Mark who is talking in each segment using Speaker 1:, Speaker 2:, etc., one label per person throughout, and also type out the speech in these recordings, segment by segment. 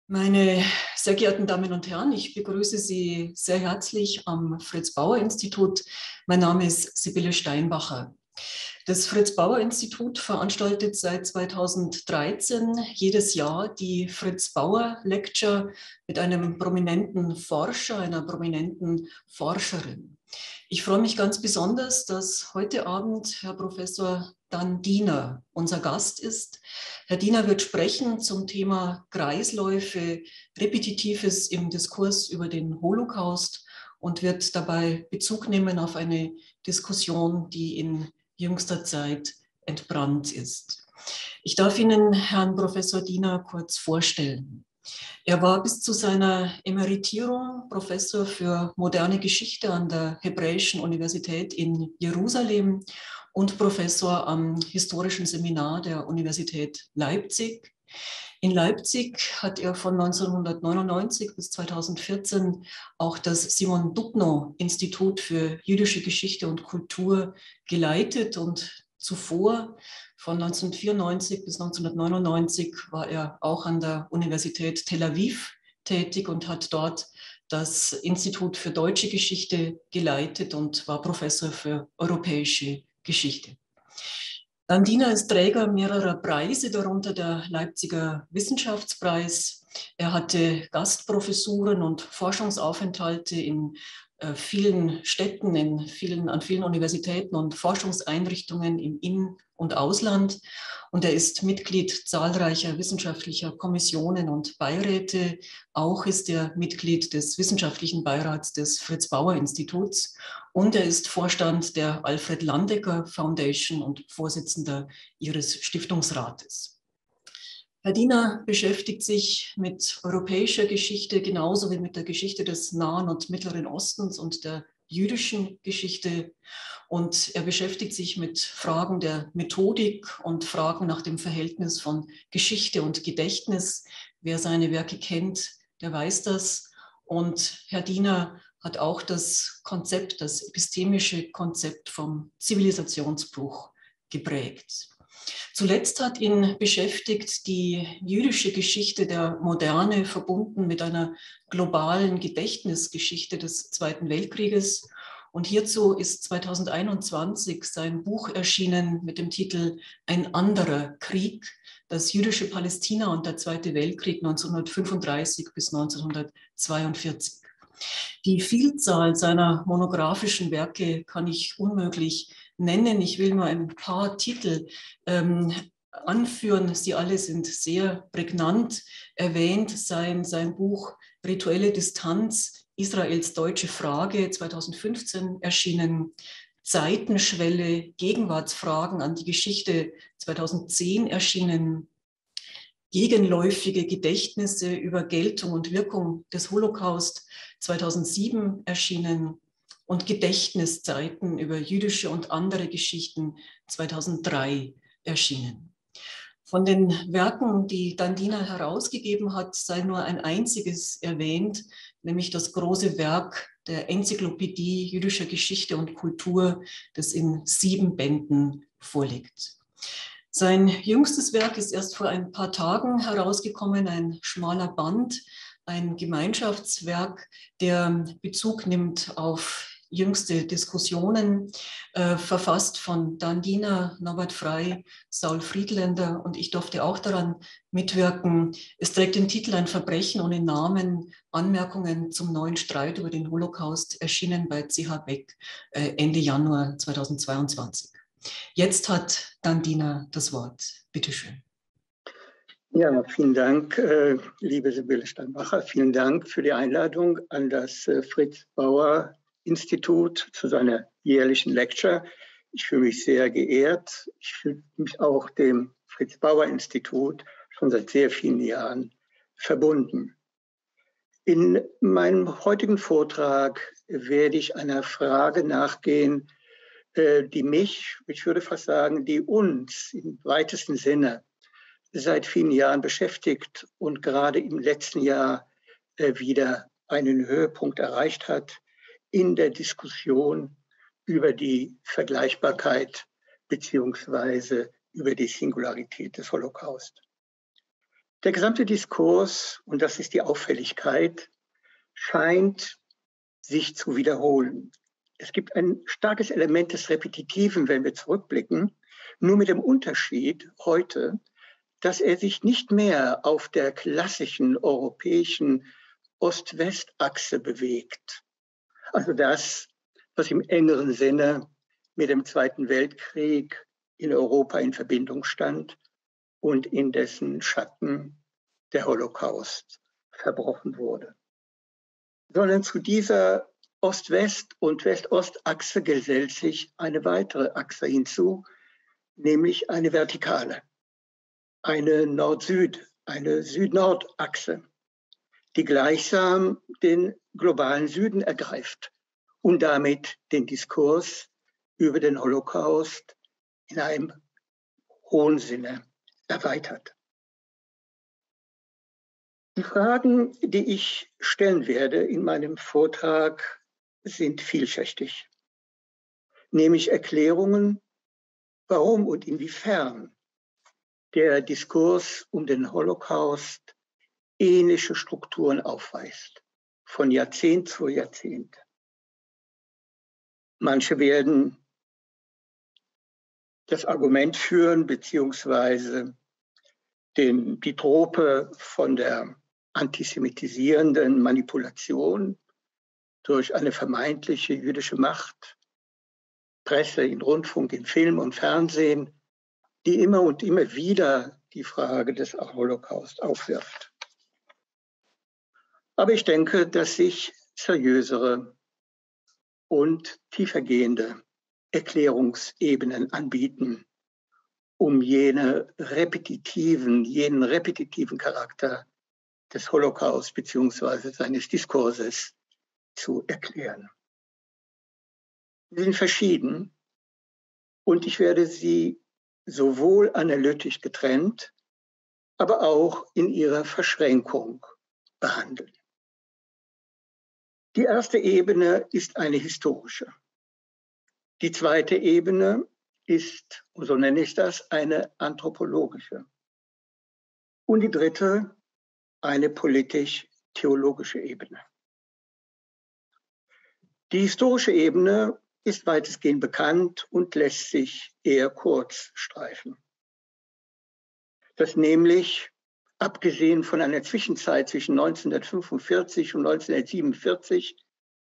Speaker 1: Meine sehr geehrten Damen und Herren, ich begrüße Sie sehr herzlich am Fritz-Bauer-Institut. Mein Name ist Sibylle Steinbacher. Das Fritz-Bauer-Institut veranstaltet seit 2013 jedes Jahr die Fritz-Bauer-Lecture mit einem prominenten Forscher, einer prominenten Forscherin. Ich freue mich ganz besonders, dass heute Abend Herr Professor Dan Diener unser Gast ist. Herr Diener wird sprechen zum Thema Kreisläufe, Repetitives im Diskurs über den Holocaust und wird dabei Bezug nehmen auf eine Diskussion, die in jüngster Zeit entbrannt ist. Ich darf Ihnen Herrn Professor Diener kurz vorstellen. Er war bis zu seiner Emeritierung Professor für moderne Geschichte an der Hebräischen Universität in Jerusalem und Professor am Historischen Seminar der Universität Leipzig. In Leipzig hat er von 1999 bis 2014 auch das Simon Dubnow Institut für jüdische Geschichte und Kultur geleitet und zuvor von 1994 bis 1999 war er auch an der Universität Tel Aviv tätig und hat dort das Institut für deutsche Geschichte geleitet und war Professor für europäische Geschichte. Dan Diener ist Träger mehrerer Preise, darunter der Leipziger Wissenschaftspreis. Er hatte Gastprofessuren und Forschungsaufenthalte in vielen Städten, an vielen Universitäten und Forschungseinrichtungen im In- und Ausland. Und er ist Mitglied zahlreicher wissenschaftlicher Kommissionen und Beiräte. Auch ist er Mitglied des Wissenschaftlichen Beirats des Fritz-Bauer-Instituts. Und er ist Vorstand der Alfred Landecker Foundation und Vorsitzender ihres Stiftungsrates. Herr Diener beschäftigt sich mit europäischer Geschichte genauso wie mit der Geschichte des Nahen und Mittleren Ostens und der jüdischen Geschichte. Und er beschäftigt sich mit Fragen der Methodik und Fragen nach dem Verhältnis von Geschichte und Gedächtnis. Wer seine Werke kennt, der weiß das. Und Herr Diener hat auch das Konzept, das epistemische Konzept vom Zivilisationsbruch geprägt. Zuletzt hat ihn beschäftigt die jüdische Geschichte der Moderne, verbunden mit einer globalen Gedächtnisgeschichte des Zweiten Weltkrieges. Und hierzu ist 2021 sein Buch erschienen mit dem Titel Ein anderer Krieg, das jüdische Palästina und der Zweite Weltkrieg 1935 bis 1942. Die Vielzahl seiner monographischen Werke kann ich unmöglich nennen. Ich will nur ein paar Titel anführen. Sie alle sind sehr prägnant erwähnt. Sein Buch Rituelle Distanz, Israels deutsche Frage, 2015 erschienen. Zeitenschwelle, Gegenwartsfragen an die Geschichte, 2010 erschienen. Gegenläufige Gedächtnisse über Geltung und Wirkung des Holocaust, 2007 erschienen, und Gedächtniszeiten über jüdische und andere Geschichten, 2003 erschienen. Von den Werken, die Dan Diener herausgegeben hat, sei nur ein einziges erwähnt, nämlich das große Werk der Enzyklopädie jüdischer Geschichte und Kultur, das in 7 Bänden vorliegt. Sein jüngstes Werk ist erst vor ein paar Tagen herausgekommen, ein schmaler Band, ein Gemeinschaftswerk, der Bezug nimmt auf jüngste Diskussionen, verfasst von Dan Diener, Norbert Frey, Saul Friedländer, und ich durfte auch daran mitwirken. Es trägt den Titel Ein Verbrechen ohne Namen, Anmerkungen zum neuen Streit über den Holocaust, erschienen bei CH Beck Ende Januar 2022. Jetzt hat Dan Diener das Wort. Bitte schön.
Speaker 2: Ja, vielen Dank, liebe Sibylle Steinbacher. Vielen Dank für die Einladung an das Fritz-Bauer-Institut zu seiner jährlichen Lecture. Ich fühle mich sehr geehrt. Ich fühle mich auch dem Fritz-Bauer-Institut schon seit sehr vielen Jahren verbunden. In meinem heutigen Vortrag werde ich einer Frage nachgehen, die mich, ich würde fast sagen, die uns im weitesten Sinne seit vielen Jahren beschäftigt und gerade im letzten Jahr wieder einen Höhepunkt erreicht hat in der Diskussion über die Vergleichbarkeit beziehungsweise über die Singularität des Holocaust. Der gesamte Diskurs, und das ist die Auffälligkeit, scheint sich zu wiederholen. Es gibt ein starkes Element des Repetitiven, wenn wir zurückblicken, nur mit dem Unterschied heute, dass er sich nicht mehr auf der klassischen europäischen Ost-West-Achse bewegt. Also das, was im engeren Sinne mit dem Zweiten Weltkrieg in Europa in Verbindung stand und in dessen Schatten der Holocaust verbrochen wurde. Sondern zu dieser Ost-West- und West-Ost-Achse gesellt sich eine weitere Achse hinzu, nämlich eine vertikale, eine Nord-Süd-, eine Süd-Nord-Achse, die gleichsam den globalen Süden ergreift und damit den Diskurs über den Holocaust in einem hohen Sinne erweitert. Die Fragen, die ich stellen werde in meinem Vortrag, sind vielschichtig, nämlich Erklärungen, warum und inwiefern der Diskurs um den Holocaust ähnliche Strukturen aufweist, von Jahrzehnt zu Jahrzehnt. Manche werden das Argument führen, beziehungsweise die Trope von der antisemitisierenden Manipulation durch eine vermeintliche jüdische Macht, Presse, in Rundfunk, in Film und Fernsehen, die immer und immer wieder die Frage des Holocaust aufwirft. Aber ich denke, dass sich seriösere und tiefergehende Erklärungsebenen anbieten, um jenen repetitiven Charakter des Holocaust bzw. seines Diskurses zu erklären. Sie sind verschieden und ich werde sie sowohl analytisch getrennt, aber auch in ihrer Verschränkung behandeln. Die erste Ebene ist eine historische. Die zweite Ebene ist, so nenne ich das, eine anthropologische. Und die dritte, eine politisch-theologische Ebene. Die historische Ebene ist weitestgehend bekannt und lässt sich eher kurz streifen. Dass nämlich, abgesehen von einer Zwischenzeit zwischen 1945 und 1947,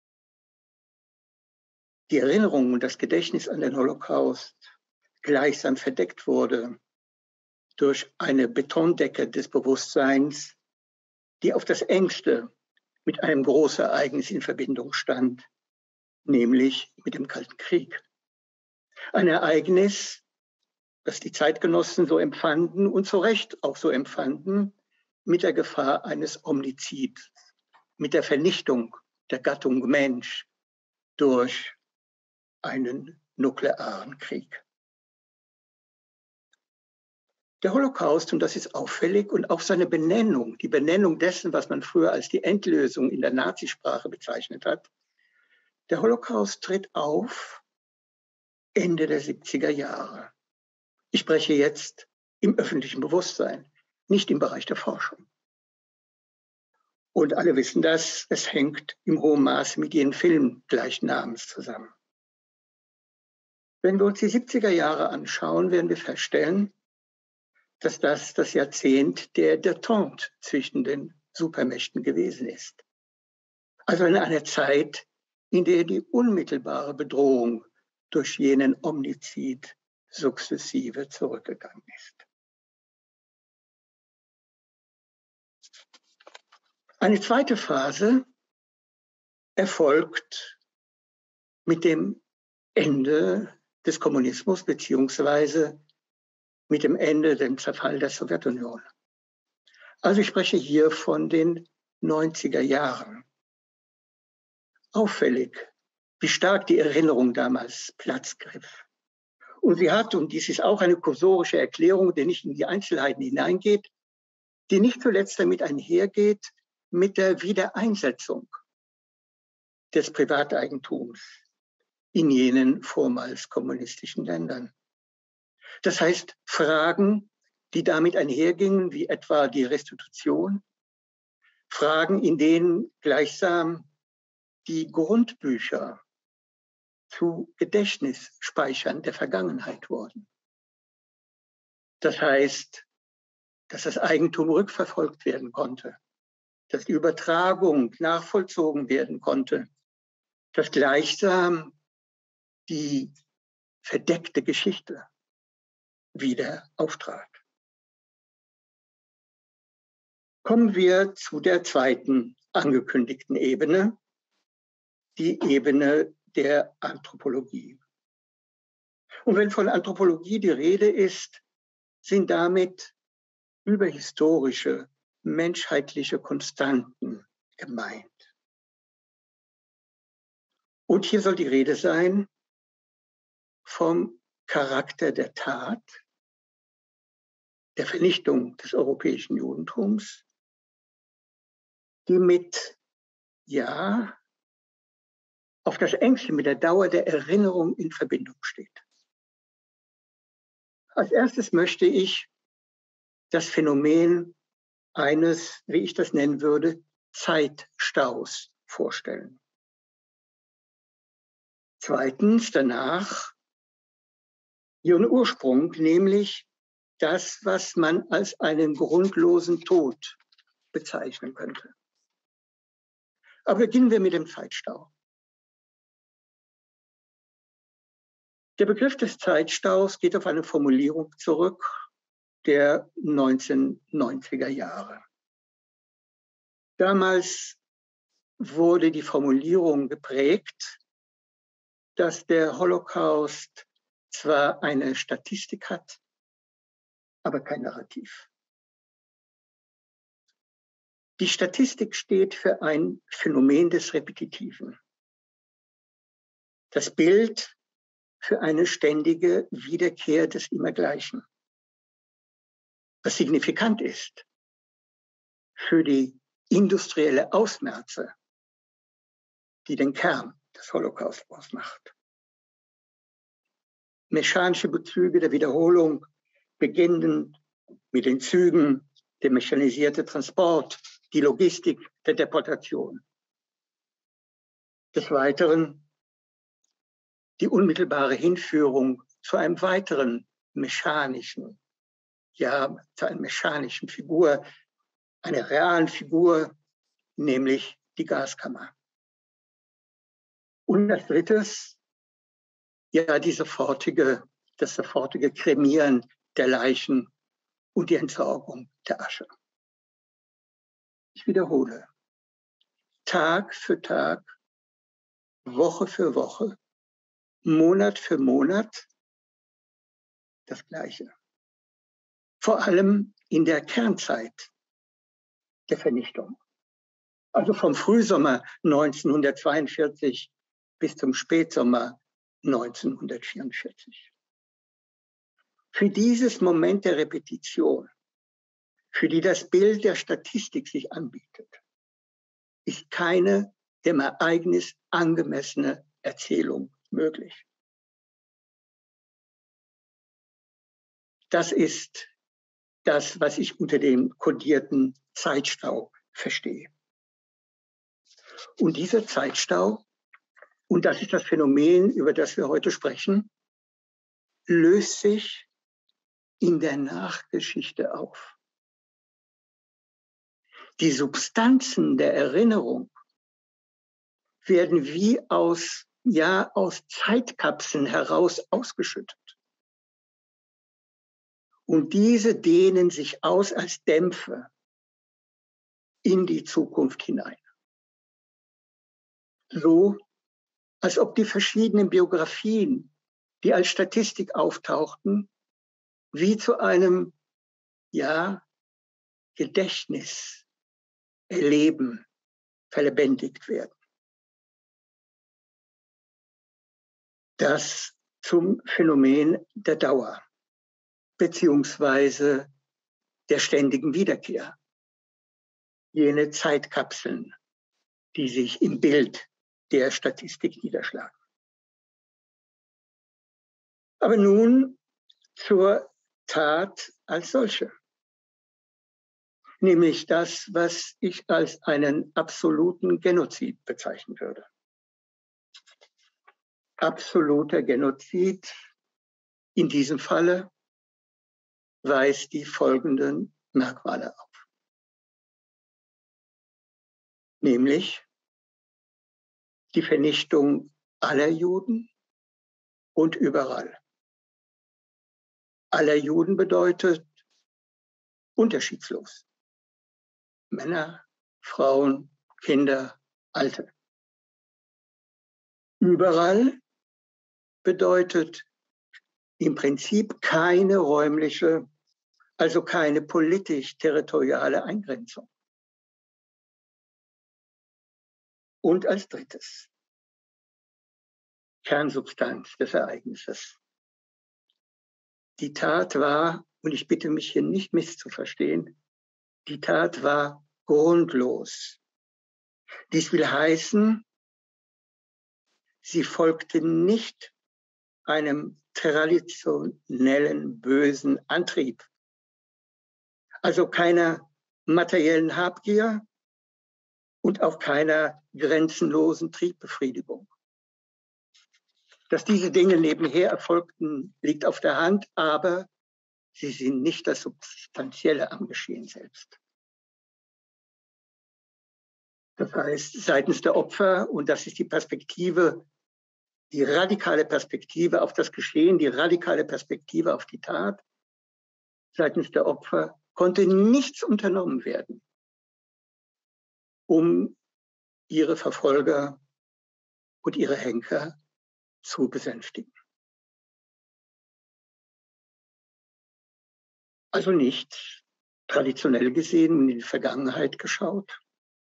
Speaker 2: die Erinnerung und das Gedächtnis an den Holocaust gleichsam verdeckt wurde durch eine Betondecke des Bewusstseins, die auf das Engste mit einem Großereignis in Verbindung stand, nämlich mit dem Kalten Krieg. Ein Ereignis, das die Zeitgenossen so empfanden und zu Recht auch so empfanden, mit der Gefahr eines Omnizids, mit der Vernichtung der Gattung Mensch durch einen nuklearen Krieg. Der Holocaust, und das ist auffällig, und auch seine Benennung, die Benennung dessen, was man früher als die Endlösung in der Nazisprache bezeichnet hat, der Holocaust tritt auf Ende der 70er Jahre. Ich spreche jetzt im öffentlichen Bewusstsein, nicht im Bereich der Forschung. Und alle wissen das, es hängt im hohen Maße mit ihren Filmen gleichen Namens zusammen. Wenn wir uns die 70er Jahre anschauen, werden wir feststellen, dass das Jahrzehnt der Détente zwischen den Supermächten gewesen ist. Also in einer Zeit, in der die unmittelbare Bedrohung durch jenen Omnizid sukzessive zurückgegangen ist. Eine zweite Phase erfolgt mit dem Ende des Kommunismus beziehungsweise mit dem Ende, dem Zerfall der Sowjetunion. Also ich spreche hier von den 90er Jahren. Auffällig, wie stark die Erinnerung damals Platz griff. Und sie hat, und dies ist auch eine kursorische Erklärung, die nicht in die Einzelheiten hineingeht, die nicht zuletzt damit einhergeht mit der Wiedereinsetzung des Privateigentums in jenen vormals kommunistischen Ländern. Das heißt, Fragen die damit einhergingen, wie etwa die Restitution, Fragen, in denen gleichsam die Grundbücher zu Gedächtnisspeichern der Vergangenheit wurden. Das heißt, dass das Eigentum rückverfolgt werden konnte, dass die Übertragung nachvollzogen werden konnte, dass gleichsam die verdeckte Geschichte wieder auftrat. Kommen wir zu der zweiten angekündigten Ebene, die Ebene der Anthropologie. Und wenn von Anthropologie die Rede ist, sind damit überhistorische, menschheitliche Konstanten gemeint. Und hier soll die Rede sein vom Charakter der Tat, der Vernichtung des europäischen Judentums, die auf das engste mit der Dauer der Erinnerung in Verbindung steht. Als erstes möchte ich das Phänomen eines, wie ich das nennen würde, Zeitstaus vorstellen. Zweitens, danach ihren Ursprung, nämlich das, was man als einen grundlosen Tod bezeichnen könnte. Aber beginnen wir mit dem Zeitstau. Der Begriff des Zeitstaus geht auf eine Formulierung zurück der 1990er Jahre. Damals wurde die Formulierung geprägt, dass der Holocaust zwar eine Statistik hat, aber kein Narrativ. Die Statistik steht für ein Phänomen des Repetitiven. Das Bild für eine ständige Wiederkehr des Immergleichen. Was signifikant ist für die industrielle Ausmerze, die den Kern des Holocaust ausmacht. Mechanische Bezüge der Wiederholung, beginnend mit den Zügen, der mechanisierte Transport, die Logistik der Deportation. Des Weiteren die unmittelbare Hinführung zu einem weiteren mechanischen, zu einer mechanischen Figur, einer realen Figur, nämlich die Gaskammer. Und als drittes, das sofortige Kremieren der Leichen und die Entsorgung der Asche. Ich wiederhole, Tag für Tag, Woche für Woche, Monat für Monat das Gleiche. Vor allem in der Kernzeit der Vernichtung. Also vom Frühsommer 1942 bis zum Spätsommer 1944. Für dieses Moment der Repetition, für die das Bild der Statistik sich anbietet, ist keine dem Ereignis angemessene Erzählung möglich. Das ist das, was ich unter dem kodierten Zeitstau verstehe. Und dieser Zeitstau, und das ist das Phänomen, über das wir heute sprechen, löst sich in der Nachgeschichte auf. Die Substanzen der Erinnerung werden wie aus Zeitkapseln heraus ausgeschüttet. Und diese dehnen sich aus als Dämpfe in die Zukunft hinein. So, als ob die verschiedenen Biografien, die als Statistik auftauchten, wie zu einem, Gedächtnis erleben, verlebendigt werden. Das zum Phänomen der Dauer beziehungsweise der ständigen Wiederkehr. Jene Zeitkapseln, die sich im Bild der Statistik niederschlagen. Aber nun zur Tat als solche. Nämlich das, was ich als einen absoluten Genozid bezeichnen würde. Absoluter Genozid in diesem Falle weist die folgenden Merkmale auf. Nämlich die Vernichtung aller Juden und überall. Aller Juden bedeutet unterschiedslos. Männer, Frauen, Kinder, Alte. Überall bedeutet im Prinzip keine räumliche, also keine politisch-territoriale Eingrenzung. Und als drittes, Kernsubstanz des Ereignisses. Die Tat war, und ich bitte mich hier nicht misszuverstehen, die Tat war grundlos. Dies will heißen, sie folgte nicht einem traditionellen bösen Antrieb, also keiner materiellen Habgier und auch keiner grenzenlosen Triebbefriedigung. Dass diese Dinge nebenher erfolgten, liegt auf der Hand, aber sie sind nicht das Substanzielle am Geschehen selbst. Das heißt, seitens der Opfer, und das ist die Perspektive, die radikale Perspektive auf das Geschehen, die radikale Perspektive auf die Tat, seitens der Opfer konnte nichts unternommen werden, um ihre Verfolger und ihre Henker zu besänftigen. Also nicht traditionell gesehen in die Vergangenheit geschaut,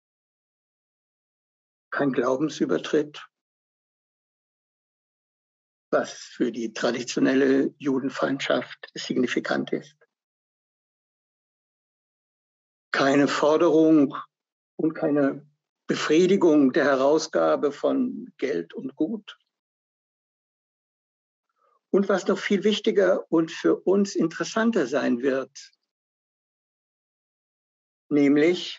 Speaker 2: kein Glaubensübertritt, was für die traditionelle Judenfeindschaft signifikant ist. Keine Forderung und keine Befriedigung der Herausgabe von Geld und Gut. Und was noch viel wichtiger und für uns interessanter sein wird, nämlich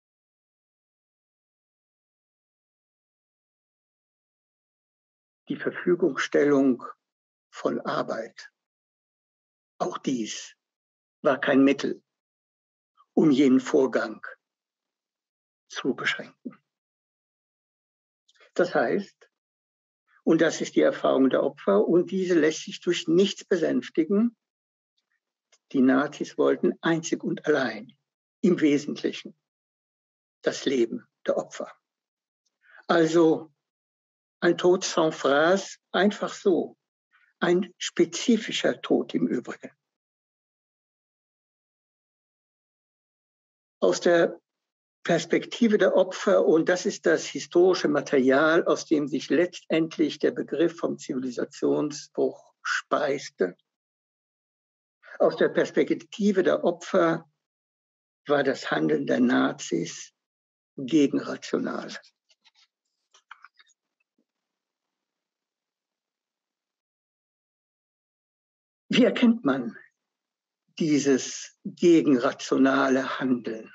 Speaker 2: die Verfügungstellung von Arbeit. Auch dies war kein Mittel, um jenen Vorgang zu beschränken. Das heißt, und das ist die Erfahrung der Opfer, und diese lässt sich durch nichts besänftigen, die Nazis wollten einzig und allein im Wesentlichen das Leben der Opfer. Also ein Tod sans phrase, einfach so. Ein spezifischer Tod im Übrigen. Aus der Perspektive der Opfer, und das ist das historische Material, aus dem sich letztendlich der Begriff vom Zivilisationsbruch speiste. Aus der Perspektive der Opfer war das Handeln der Nazis gegenrational. Wie erkennt man dieses gegenrationale Handeln?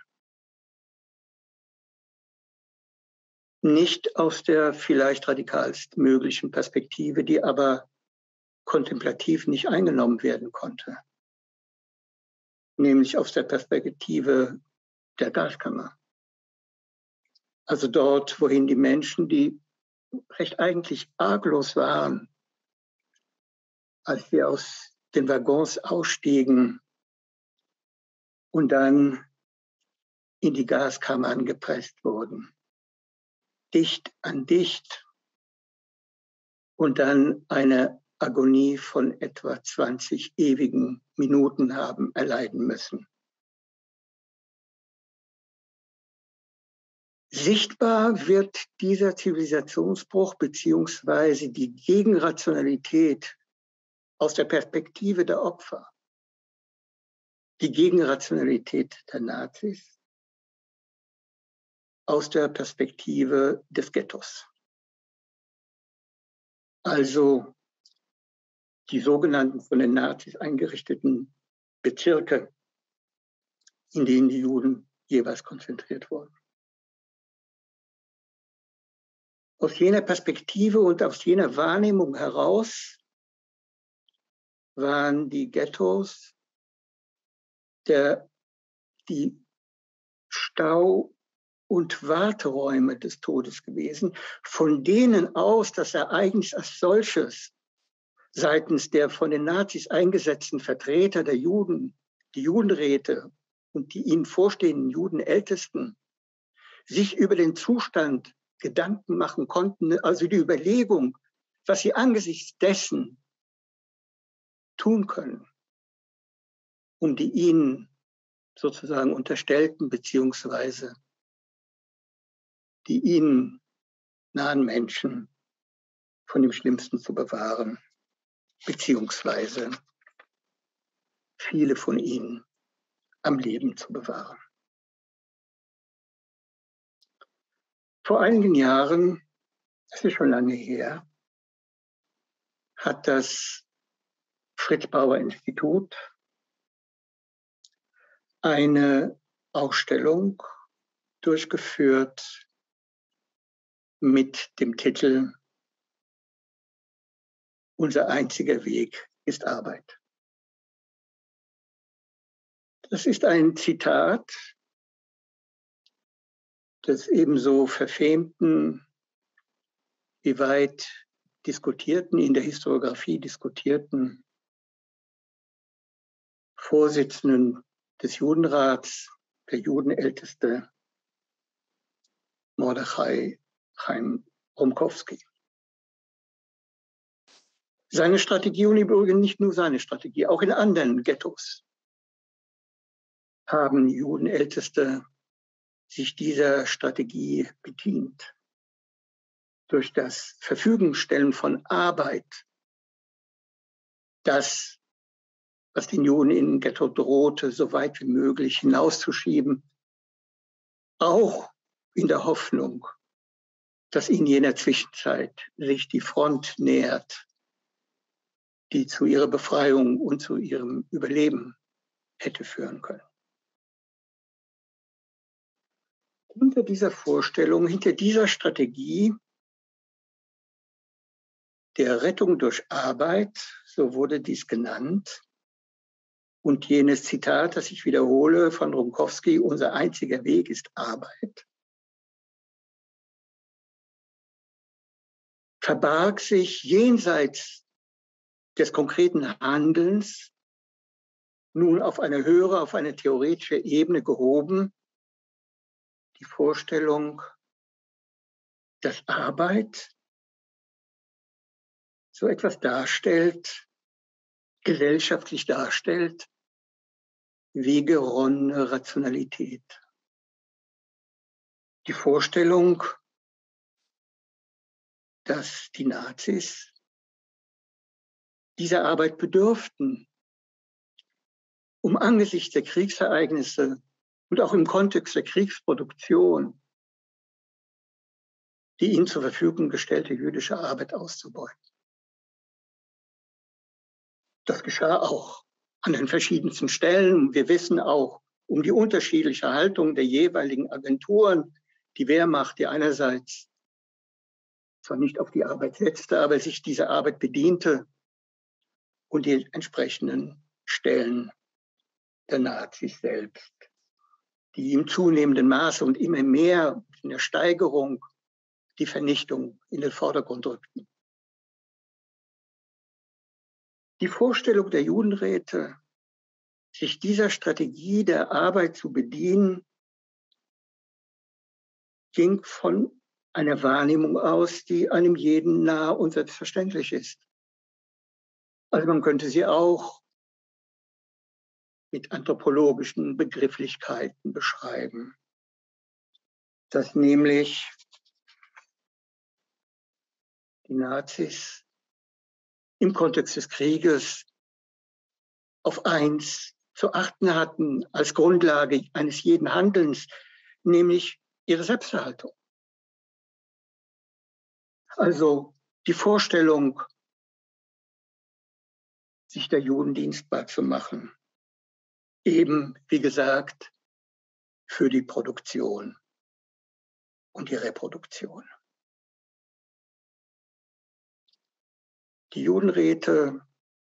Speaker 2: Nicht aus der vielleicht radikalst möglichen Perspektive, die aber kontemplativ nicht eingenommen werden konnte, nämlich aus der Perspektive der Gaskammer. Also dort, wohin die Menschen, die recht eigentlich arglos waren, als wir aus den Waggons ausstiegen und dann in die Gaskammern gepresst wurden, dicht an dicht, und dann eine Agonie von etwa 20 ewigen Minuten haben erleiden müssen. Sichtbar wird dieser Zivilisationsbruch beziehungsweise die Gegenrationalität aus der Perspektive der Opfer, die Gegenrationalität der Nazis aus der Perspektive des Ghettos. Also die sogenannten von den Nazis eingerichteten Bezirke, in denen die Juden jeweils konzentriert wurden. Aus jener Perspektive und aus jener Wahrnehmung heraus waren die Ghettos die Stau- und Warteräume des Todes gewesen, von denen aus das Ereignis als solches seitens der von den Nazis eingesetzten Vertreter der Juden, die Judenräte und die ihnen vorstehenden Judenältesten sich über den Zustand Gedanken machen konnten, also die Überlegung, was sie angesichts dessen tun können, um die ihnen sozusagen unterstellten beziehungsweise die ihnen nahen Menschen von dem Schlimmsten zu bewahren, beziehungsweise viele von ihnen am Leben zu bewahren. Vor einigen Jahren, das ist schon lange her, hat das Fritz-Bauer-Institut eine Ausstellung durchgeführt mit dem Titel Unser einziger Weg ist Arbeit. Das ist ein Zitat des ebenso verfemten, wie weit diskutierten, in der Historiographie diskutierten Vorsitzenden des Judenrats, der Judenälteste Mordechai Chaim Rumkowski. Seine Strategie, und im Übrigen nicht nur seine Strategie, auch in anderen Ghettos haben Judenälteste sich dieser Strategie bedient. Durch das Verfügungstellen von Arbeit, das, was den Juden in Ghetto drohte, so weit wie möglich hinauszuschieben, auch in der Hoffnung, dass in jener Zwischenzeit sich die Front nähert, die zu ihrer Befreiung und zu ihrem Überleben hätte führen können. Hinter dieser Vorstellung, hinter dieser Strategie der Rettung durch Arbeit, so wurde dies genannt, und jenes Zitat, das ich wiederhole von Rumkowski, unser einziger Weg ist Arbeit, verbarg sich jenseits des konkreten Handelns, nun auf eine höhere, auf eine theoretische Ebene gehoben, die Vorstellung, dass Arbeit so etwas darstellt, gesellschaftlich darstellt, wie geronnene Rationalität. Die Vorstellung, dass die Nazis dieser Arbeit bedürften, um angesichts der Kriegsereignisse und auch im Kontext der Kriegsproduktion die ihnen zur Verfügung gestellte jüdische Arbeit auszubeuten. Das geschah auch an den verschiedensten Stellen. Wir wissen auch um die unterschiedliche Haltung der jeweiligen Agenturen, die Wehrmacht, die einerseits zwar nicht auf die Arbeit setzte, aber sich dieser Arbeit bediente, und die entsprechenden Stellen der Nazis selbst, die im zunehmenden Maße und immer mehr in der Steigerung die Vernichtung in den Vordergrund rückten. Die Vorstellung der Judenräte, sich dieser Strategie der Arbeit zu bedienen, ging von einer Wahrnehmung aus, die einem jeden nah und selbstverständlich ist. Also man könnte sie auch mit anthropologischen Begrifflichkeiten beschreiben, dass nämlich die Nazis im Kontext des Krieges auf eins zu achten hatten als Grundlage eines jeden Handelns, nämlich ihre Selbsterhaltung. Also die Vorstellung, sich der Juden dienstbar zu machen, eben, wie gesagt, für die Produktion und die Reproduktion. Die Judenräte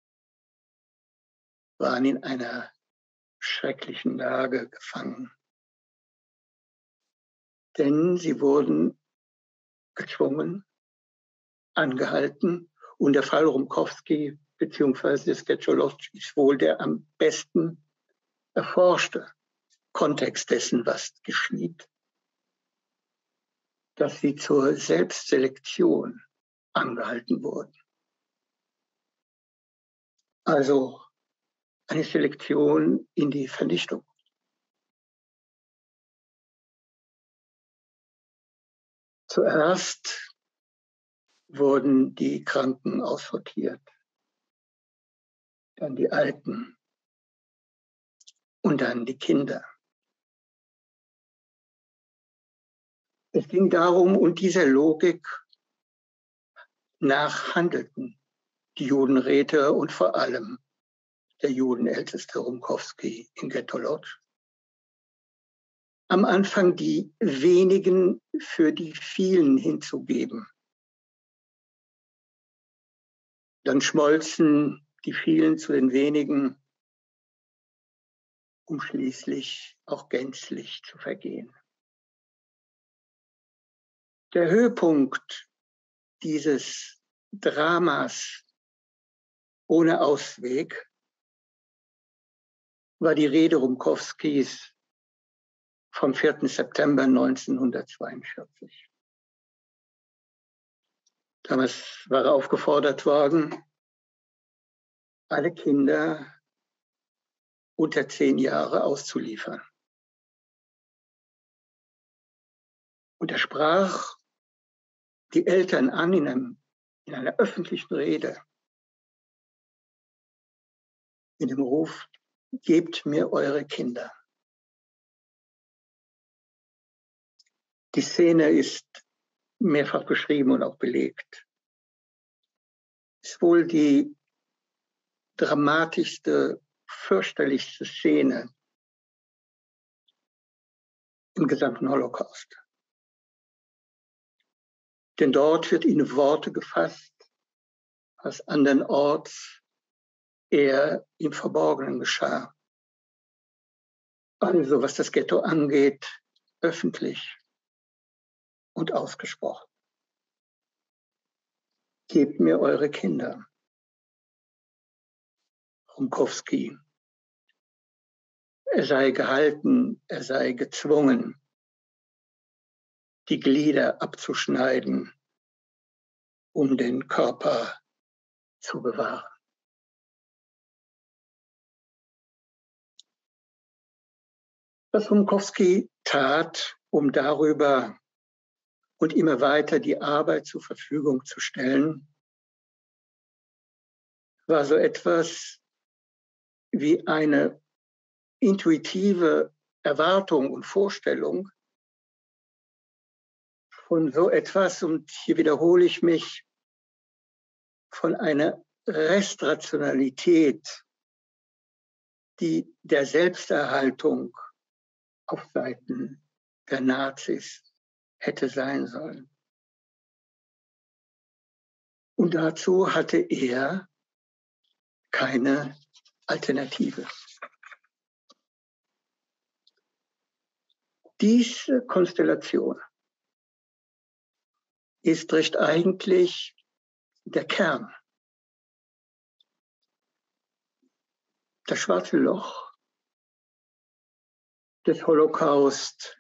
Speaker 2: waren in einer schrecklichen Lage gefangen, denn sie wurden gezwungen, angehalten, und der Fall Rumkowski bzw. Sketcholowitsch ist wohl der am besten erforschte Kontext dessen, was geschieht, dass sie zur Selbstselektion angehalten wurden. Also eine Selektion in die Vernichtung. Zuerst wurden die Kranken aussortiert, dann die Alten und dann die Kinder. Es ging darum, und dieser Logik nach handelten die Judenräte und vor allem der Judenälteste Rumkowski in Ghetto Lodz. Am Anfang die wenigen für die vielen hinzugeben. Dann schmolzen die vielen zu den wenigen, um schließlich auch gänzlich zu vergehen. Der Höhepunkt dieses Dramas ohne Ausweg war die Rede Rumkowskis vom 4. September 1942. Damals war er aufgefordert worden, alle Kinder unter 10 Jahre auszuliefern. Und er sprach die Eltern an in einer öffentlichen Rede mit dem Ruf: Gebt mir eure Kinder. Die Szene ist mehrfach beschrieben und auch belegt. Ist wohl die dramatischste, fürchterlichste Szene im gesamten Holocaust. Denn dort wird in Worte gefasst, was andernorts eher im Verborgenen geschah. Also was das Ghetto angeht, öffentlich und ausgesprochen. Gebt mir eure Kinder. Rumkowski. Er sei gehalten, er sei gezwungen, die Glieder abzuschneiden, um den Körper zu bewahren. Was Rumkowski tat, um darüber und immer weiter die Arbeit zur Verfügung zu stellen, war so etwas wie eine intuitive Erwartung und Vorstellung von so etwas, und hier wiederhole ich mich, von einer Restrationalität, die der Selbsterhaltung auf Seiten der Nazis hätte sein sollen. Und dazu hatte er keine Alternative. Diese Konstellation ist recht eigentlich der Kern. Das schwarze Loch des Holocaust,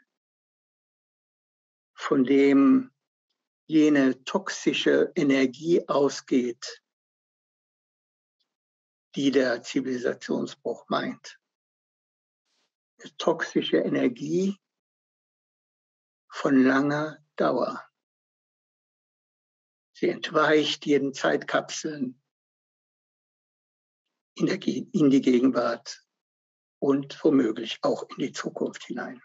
Speaker 2: von dem jene toxische Energie ausgeht, die der Zivilisationsbruch meint. Eine toxische Energie von langer Dauer. Sie entweicht jeden Zeitkapseln in die Gegenwart und womöglich auch in die Zukunft hinein.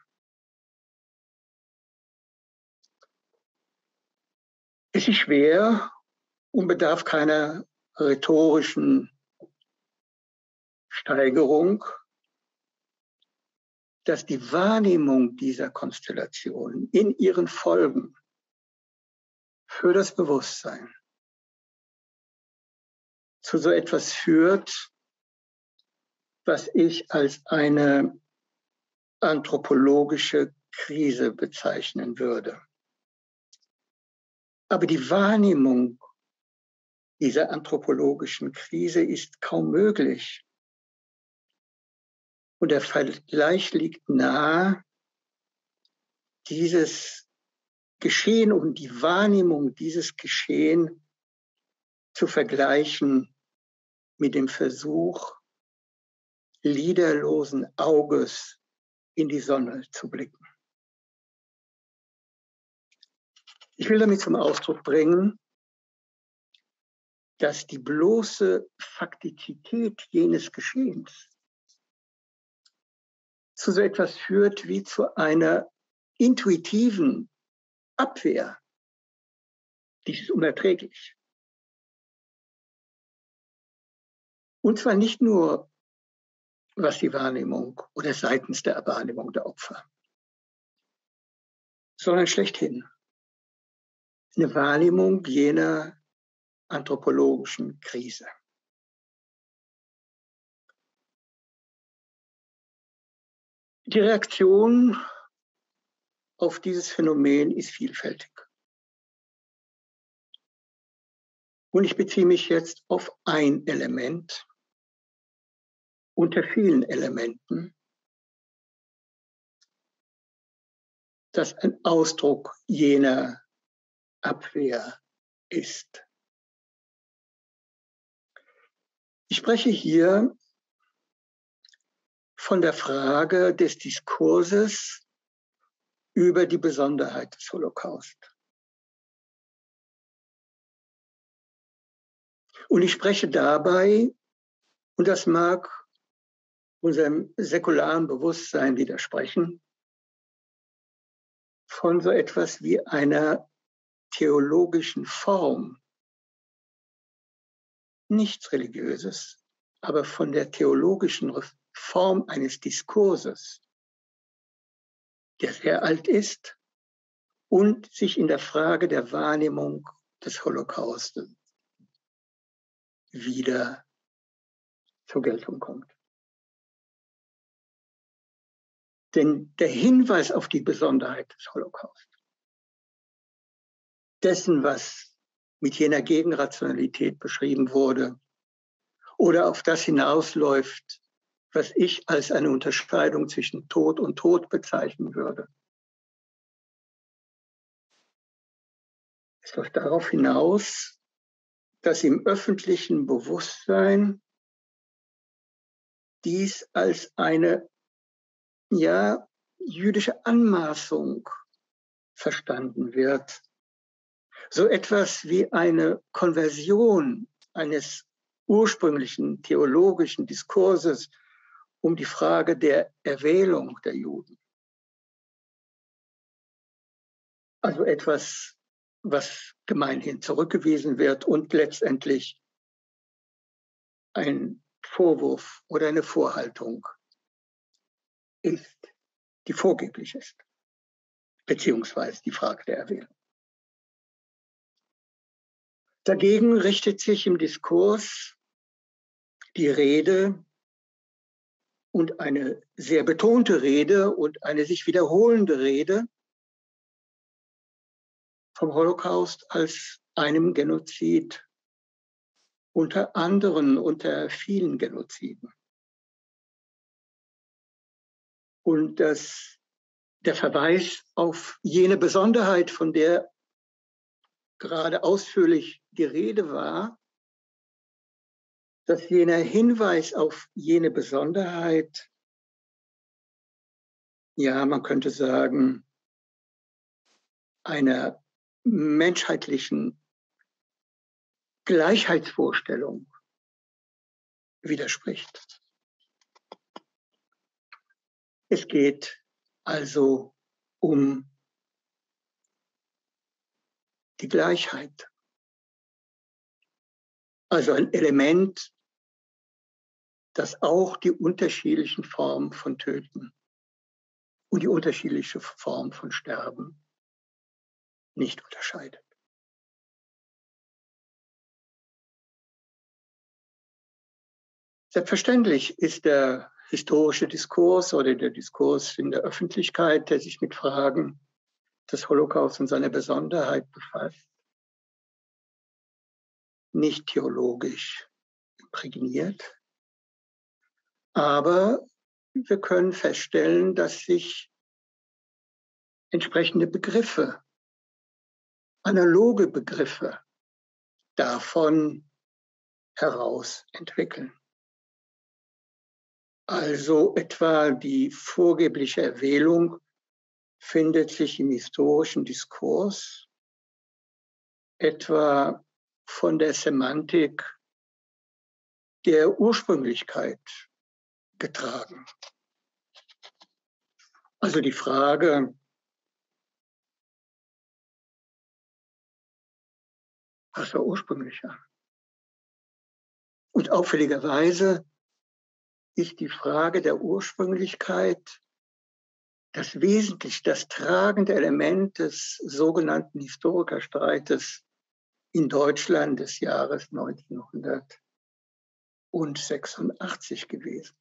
Speaker 2: Es ist schwer und bedarf keiner rhetorischen Steigerung, dass die Wahrnehmung dieser Konstellationen in ihren Folgen für das Bewusstsein zu so etwas führt, was ich als eine anthropologische Krise bezeichnen würde. Aber die Wahrnehmung dieser anthropologischen Krise ist kaum möglich. Und der Vergleich liegt nahe, dieses Geschehen und die Wahrnehmung dieses Geschehen zu vergleichen mit dem Versuch, liderlosen Auges in die Sonne zu blicken. Ich will damit zum Ausdruck bringen, dass die bloße Faktizität jenes Geschehens zu so etwas führt wie zu einer intuitiven Abwehr. Dies ist unerträglich. Und zwar nicht nur, was die Wahrnehmung oder seitens der Wahrnehmung der Opfer, sondern schlechthin eine Wahrnehmung jener anthropologischen Krise. Die Reaktion auf dieses Phänomen ist vielfältig. Und ich beziehe mich jetzt auf ein Element unter vielen Elementen, das ein Ausdruck jener Abwehr ist. Ich spreche hier von der Frage des Diskurses über die Besonderheit des Holocaust. Und ich spreche dabei, und das mag unserem säkularen Bewusstsein widersprechen, von so etwas wie einer theologischen Form, nichts Religiöses, aber von der theologischen Form eines Diskurses, der sehr alt ist und sich in der Frage der Wahrnehmung des Holocaust wieder zur Geltung kommt. Denn der Hinweis auf die Besonderheit des Holocaust, dessen, was mit jener Gegenrationalität beschrieben wurde, oder auf das hinausläuft, was ich als eine Unterscheidung zwischen Tod und Tod bezeichnen würde. Es läuft darauf hinaus, dass im öffentlichen Bewusstsein dies als eine jüdische Anmaßung verstanden wird. So etwas wie eine Konversion eines ursprünglichen theologischen Diskurses um die Frage der Erwählung der Juden. Also etwas, was gemeinhin zurückgewiesen wird und letztendlich ein Vorwurf oder eine Vorhaltung ist, die vorgeblich ist, beziehungsweise die Frage der Erwählung. Dagegen richtet sich im Diskurs die Rede und eine sehr betonte Rede und eine sich wiederholende Rede vom Holocaust als einem Genozid unter anderen, unter vielen Genoziden. Und der Verweis auf jene Besonderheit, von der gerade ausführlich die Rede war, dass jener Hinweis auf jene Besonderheit, man könnte sagen, einer menschheitlichen Gleichheitsvorstellung widerspricht. Es geht also um die Gleichheit. Also ein Element, das auch die unterschiedlichen Formen von Töten und die unterschiedliche Form von Sterben nicht unterscheidet. Selbstverständlich ist der historische Diskurs oder der Diskurs in der Öffentlichkeit, der sich mit Fragen des Holocaust und seiner Besonderheit befasst, nicht theologisch imprägniert. Aber wir können feststellen, dass sich entsprechende Begriffe, analoge Begriffe davon heraus entwickeln. Also etwa die vorgebliche Erwählung findet sich im historischen Diskurs, etwa von der Semantik der Ursprünglichkeit getragen. Also die Frage, was war ursprünglicher? Und auffälligerweise ist die Frage der Ursprünglichkeit das wesentlich, das tragende Element des sogenannten Historikerstreites in Deutschland des Jahres 1986 gewesen.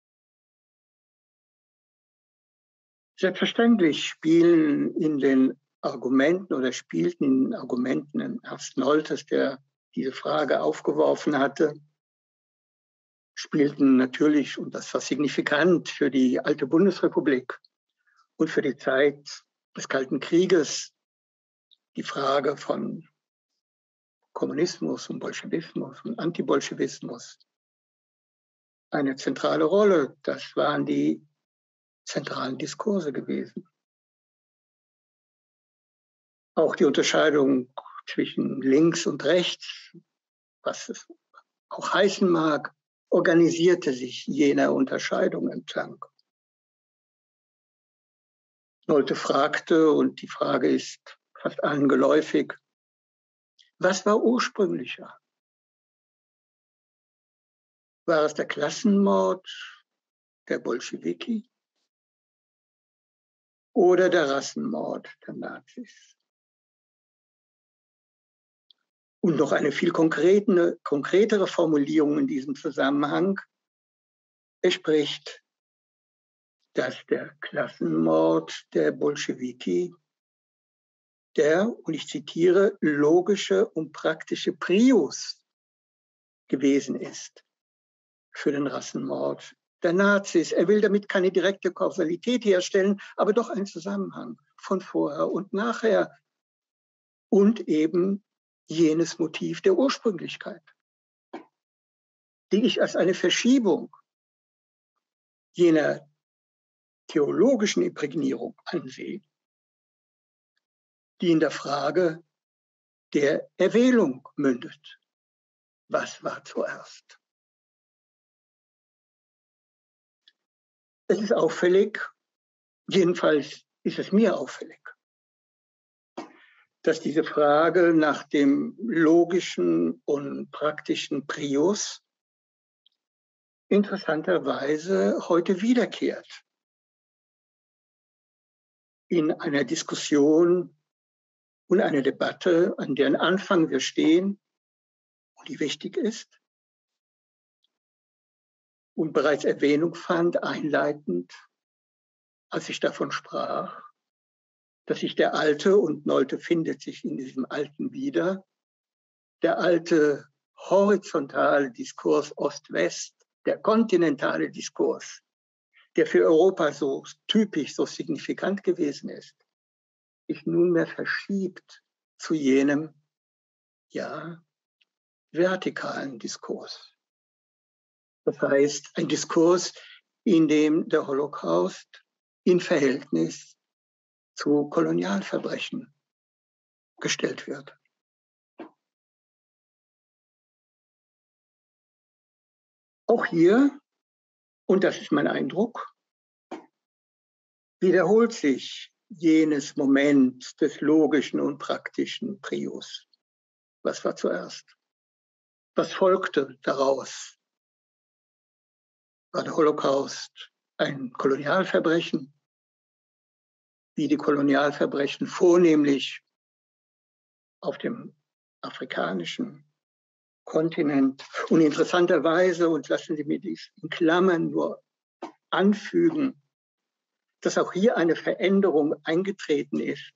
Speaker 2: Selbstverständlich spielten in den Argumenten Ernst Noltes, der diese Frage aufgeworfen hatte, spielten natürlich, und das war signifikant für die alte Bundesrepublik und für die Zeit des Kalten Krieges, die Frage von Kommunismus und Bolschewismus und Antibolschewismus eine zentrale Rolle. Das waren die zentralen Diskurse gewesen. Auch die Unterscheidung zwischen links und rechts, was es auch heißen mag, organisierte sich jener Unterscheidung entlang. Nolte fragte, und die Frage ist fast allen geläufig, was war ursprünglicher? War es der Klassenmord der Bolschewiki oder der Rassenmord der Nazis? Und noch eine viel konkretere Formulierung in diesem Zusammenhang. Er spricht, dass der Klassenmord der Bolschewiki der, und ich zitiere, logische und praktische Prius gewesen ist für den Rassenmord der Nazis. Er will damit keine direkte Kausalität herstellen, aber doch einen Zusammenhang von vorher und nachher und eben jenes Motiv der Ursprünglichkeit, die ich als eine Verschiebung jener theologischen Imprägnierung ansehe, die in der Frage der Erwählung mündet. Was war zuerst? Es ist auffällig, jedenfalls ist es mir auffällig, dass diese Frage nach dem logischen und praktischen Prius interessanterweise heute wiederkehrt. In einer Diskussion und einer Debatte, an deren Anfang wir stehen und die wichtig ist und bereits Erwähnung fand, einleitend, als ich davon sprach, dass sich der alte, und Nolte findet sich in diesem Alten wieder, der alte horizontale Diskurs Ost-West, der kontinentale Diskurs, der für Europa so typisch, so signifikant gewesen ist, sich nunmehr verschiebt zu jenem, ja, vertikalen Diskurs. Das heißt, ein Diskurs, in dem der Holocaust in Verhältnis zu Kolonialverbrechen gestellt wird. Auch hier, und das ist mein Eindruck, wiederholt sich jenes Moment des logischen und praktischen Prius. Was war zuerst? Was folgte daraus? War der Holocaust ein Kolonialverbrechen wie die Kolonialverbrechen vornehmlich auf dem afrikanischen Kontinent und interessanterweise, und lassen Sie mir dies in Klammern nur anfügen, dass auch hier eine Veränderung eingetreten ist.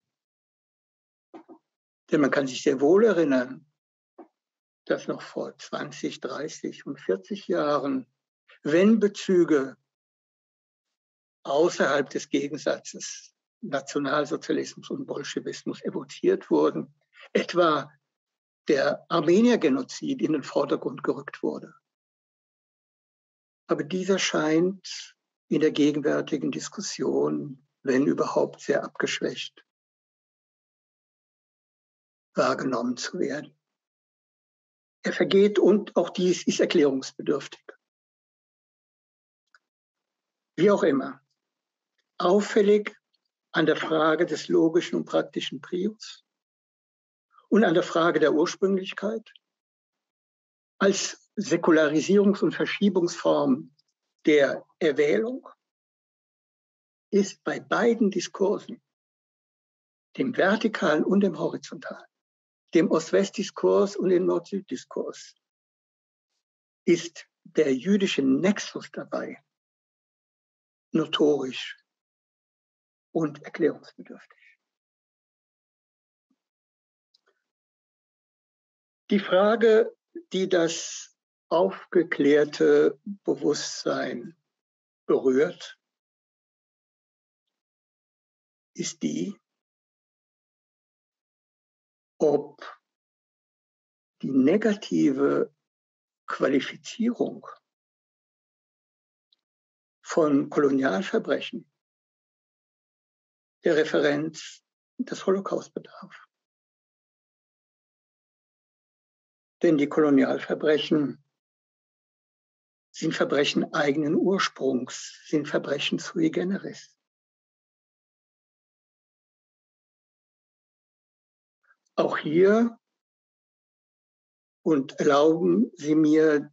Speaker 2: Denn man kann sich sehr wohl erinnern, dass noch vor 20, 30 und 40 Jahren, wenn Bezüge außerhalb des Gegensatzes Nationalsozialismus und Bolschewismus evoziert wurden, etwa der Armeniergenozid in den Vordergrund gerückt wurde. Aber dieser scheint in der gegenwärtigen Diskussion, wenn überhaupt, sehr abgeschwächt wahrgenommen zu werden. Er vergeht und auch dies ist erklärungsbedürftig. Wie auch immer, auffällig an der Frage des logischen und praktischen Prius und an der Frage der Ursprünglichkeit als Säkularisierungs- und Verschiebungsform der Erwählung ist bei beiden Diskursen, dem vertikalen und dem horizontalen, dem Ost-West-Diskurs und dem Nord-Süd-Diskurs, ist der jüdische Nexus dabei notorisch und erklärungsbedürftig. Die Frage, die das aufgeklärte Bewusstsein berührt, ist die, ob die negative Qualifizierung von Kolonialverbrechen der Referenz des Holocaust bedarf. Denn die Kolonialverbrechen sind Verbrechen eigenen Ursprungs, sind Verbrechen sui generis. Auch hier, und erlauben Sie mir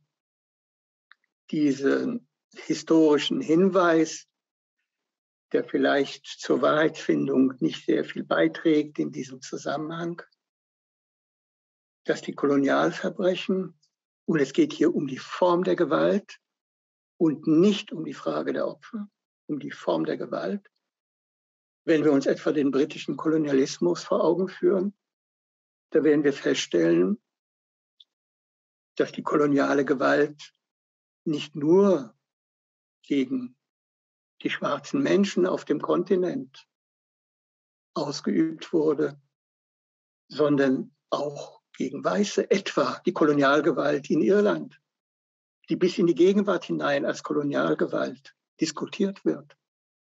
Speaker 2: diesen historischen Hinweis, der vielleicht zur Wahrheitsfindung nicht sehr viel beiträgt in diesem Zusammenhang, dass die Kolonialverbrechen, und es geht hier um die Form der Gewalt und nicht um die Frage der Opfer, um die Form der Gewalt. Wenn wir uns etwa den britischen Kolonialismus vor Augen führen, da werden wir feststellen, dass die koloniale Gewalt nicht nur gegen die schwarzen Menschen auf dem Kontinent ausgeübt wurde, sondern auch gegen Weiße, etwa die Kolonialgewalt in Irland, die bis in die Gegenwart hinein als Kolonialgewalt diskutiert wird.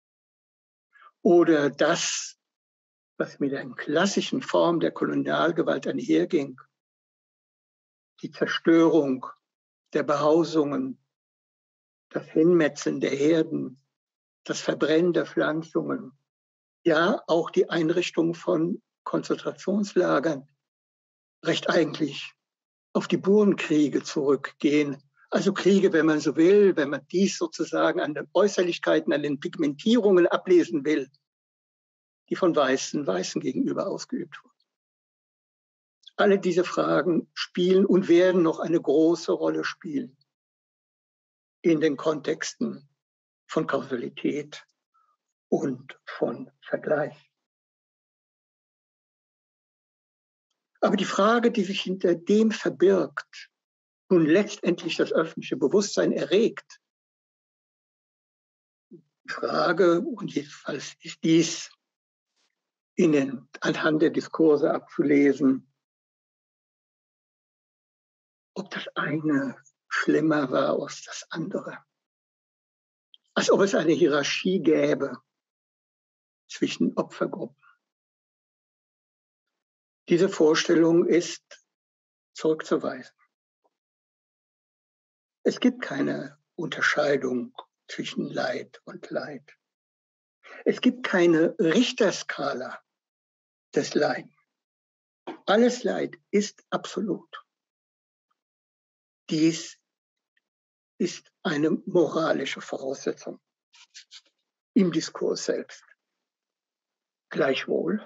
Speaker 2: Oder das, was mit einer klassischen Form der Kolonialgewalt einherging, die Zerstörung der Behausungen, das Hinmetzeln der Herden, das Verbrennen der Pflanzungen, ja auch die Einrichtung von Konzentrationslagern, recht eigentlich auf die Burenkriege zurückgehen. Also Kriege, wenn man so will, wenn man dies sozusagen an den Äußerlichkeiten, an den Pigmentierungen ablesen will, die von Weißen gegenüber ausgeübt wurden. Alle diese Fragen spielen und werden noch eine große Rolle spielen in den Kontexten von Kausalität und von Vergleich. Aber die Frage, die sich hinter dem verbirgt und letztendlich das öffentliche Bewusstsein erregt, die Frage, und jedenfalls ist dies anhand der Diskurse abzulesen, ob das eine schlimmer war als das andere. Als ob es eine Hierarchie gäbe zwischen Opfergruppen. Diese Vorstellung ist zurückzuweisen. Es gibt keine Unterscheidung zwischen Leid und Leid. Es gibt keine Richterskala des Leiden. Alles Leid ist absolut. Dies ist eine moralische Voraussetzung im Diskurs selbst. Gleichwohl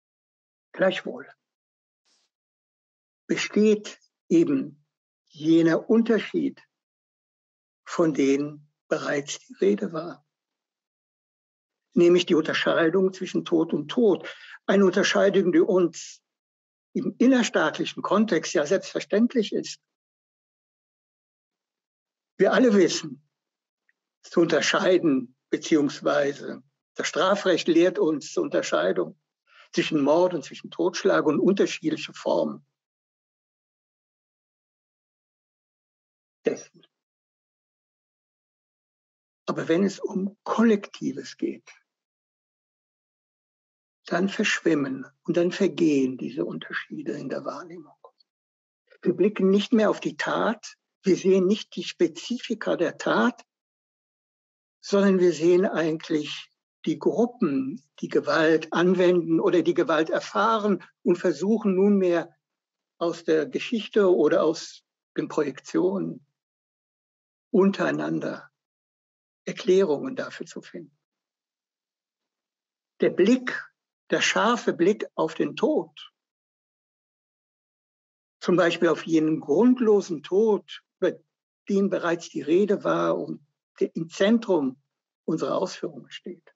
Speaker 2: besteht eben jener Unterschied, von dem bereits die Rede war. Nämlich die Unterscheidung zwischen Tod und Tod. Eine Unterscheidung, die uns im innerstaatlichen Kontext ja selbstverständlich ist. Wir alle wissen, zu unterscheiden, beziehungsweise das Strafrecht lehrt uns zur Unterscheidung zwischen Mord und zwischen Totschlag und unterschiedliche Formen dessen. Aber wenn es um Kollektives geht, dann verschwimmen und dann vergehen diese Unterschiede in der Wahrnehmung. Wir blicken nicht mehr auf die Tat, wir sehen nicht die Spezifika der Tat, sondern wir sehen eigentlich die Gruppen, die Gewalt anwenden oder die Gewalt erfahren und versuchen nunmehr aus der Geschichte oder aus den Projektionen untereinander Erklärungen dafür zu finden. Der Blick, der scharfe Blick auf den Tod, zum Beispiel auf jenen grundlosen Tod, über den bereits die Rede war und der im Zentrum unserer Ausführungen steht.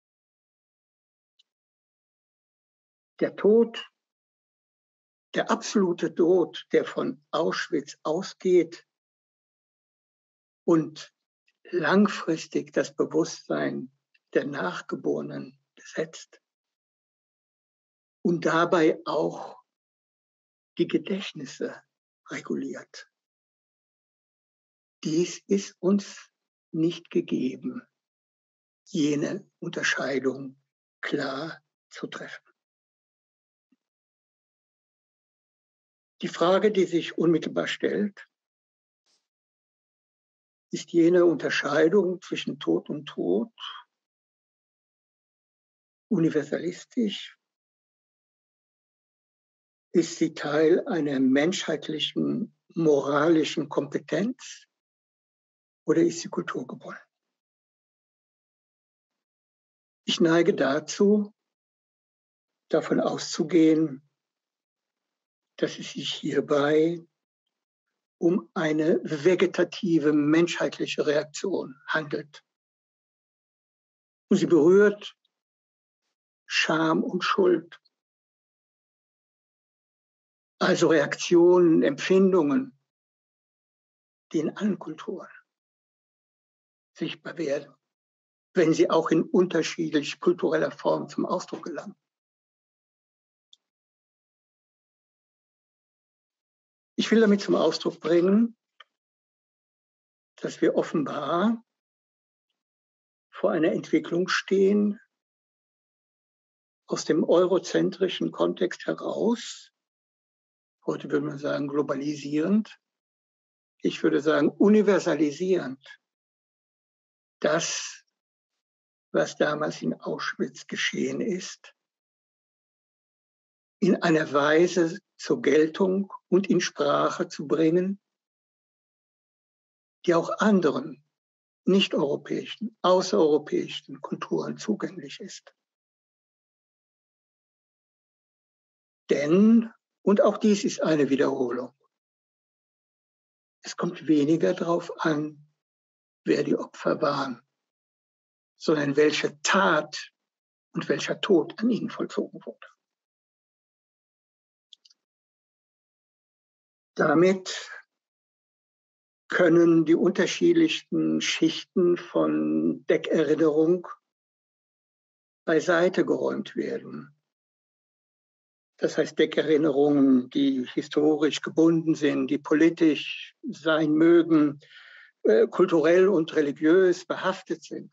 Speaker 2: Der Tod, der absolute Tod, der von Auschwitz ausgeht und langfristig das Bewusstsein der Nachgeborenen besetzt und dabei auch die Gedächtnisse reguliert. Dies ist uns nicht gegeben, jene Unterscheidung klar zu treffen. Die Frage, die sich unmittelbar stellt, ist jene Unterscheidung zwischen Tod und Tod universalistisch? Ist sie Teil einer menschheitlichen, moralischen Kompetenz oder ist sie kulturgebunden? Ich neige dazu, davon auszugehen, dass es sich hierbei um eine vegetative menschheitliche Reaktion handelt. Und sie berührt Scham und Schuld. Also Reaktionen, Empfindungen, die in allen Kulturen sichtbar werden, wenn sie auch in unterschiedlich kultureller Form zum Ausdruck gelangen. Ich will damit zum Ausdruck bringen, dass wir offenbar vor einer Entwicklung stehen, aus dem eurozentrischen Kontext heraus, heute würde man sagen globalisierend, ich würde sagen universalisierend, das, was damals in Auschwitz geschehen ist, in einer Weise zur Geltung und in Sprache zu bringen, die auch anderen nicht-europäischen, außereuropäischen Kulturen zugänglich ist. Denn, und auch dies ist eine Wiederholung, es kommt weniger darauf an, wer die Opfer waren, sondern welche Tat und welcher Tod an ihnen vollzogen wurde. Damit können die unterschiedlichsten Schichten von Deckerinnerung beiseite geräumt werden. Das heißt Deckerinnerungen, die historisch gebunden sind, die politisch sein mögen, kulturell und religiös behaftet sind,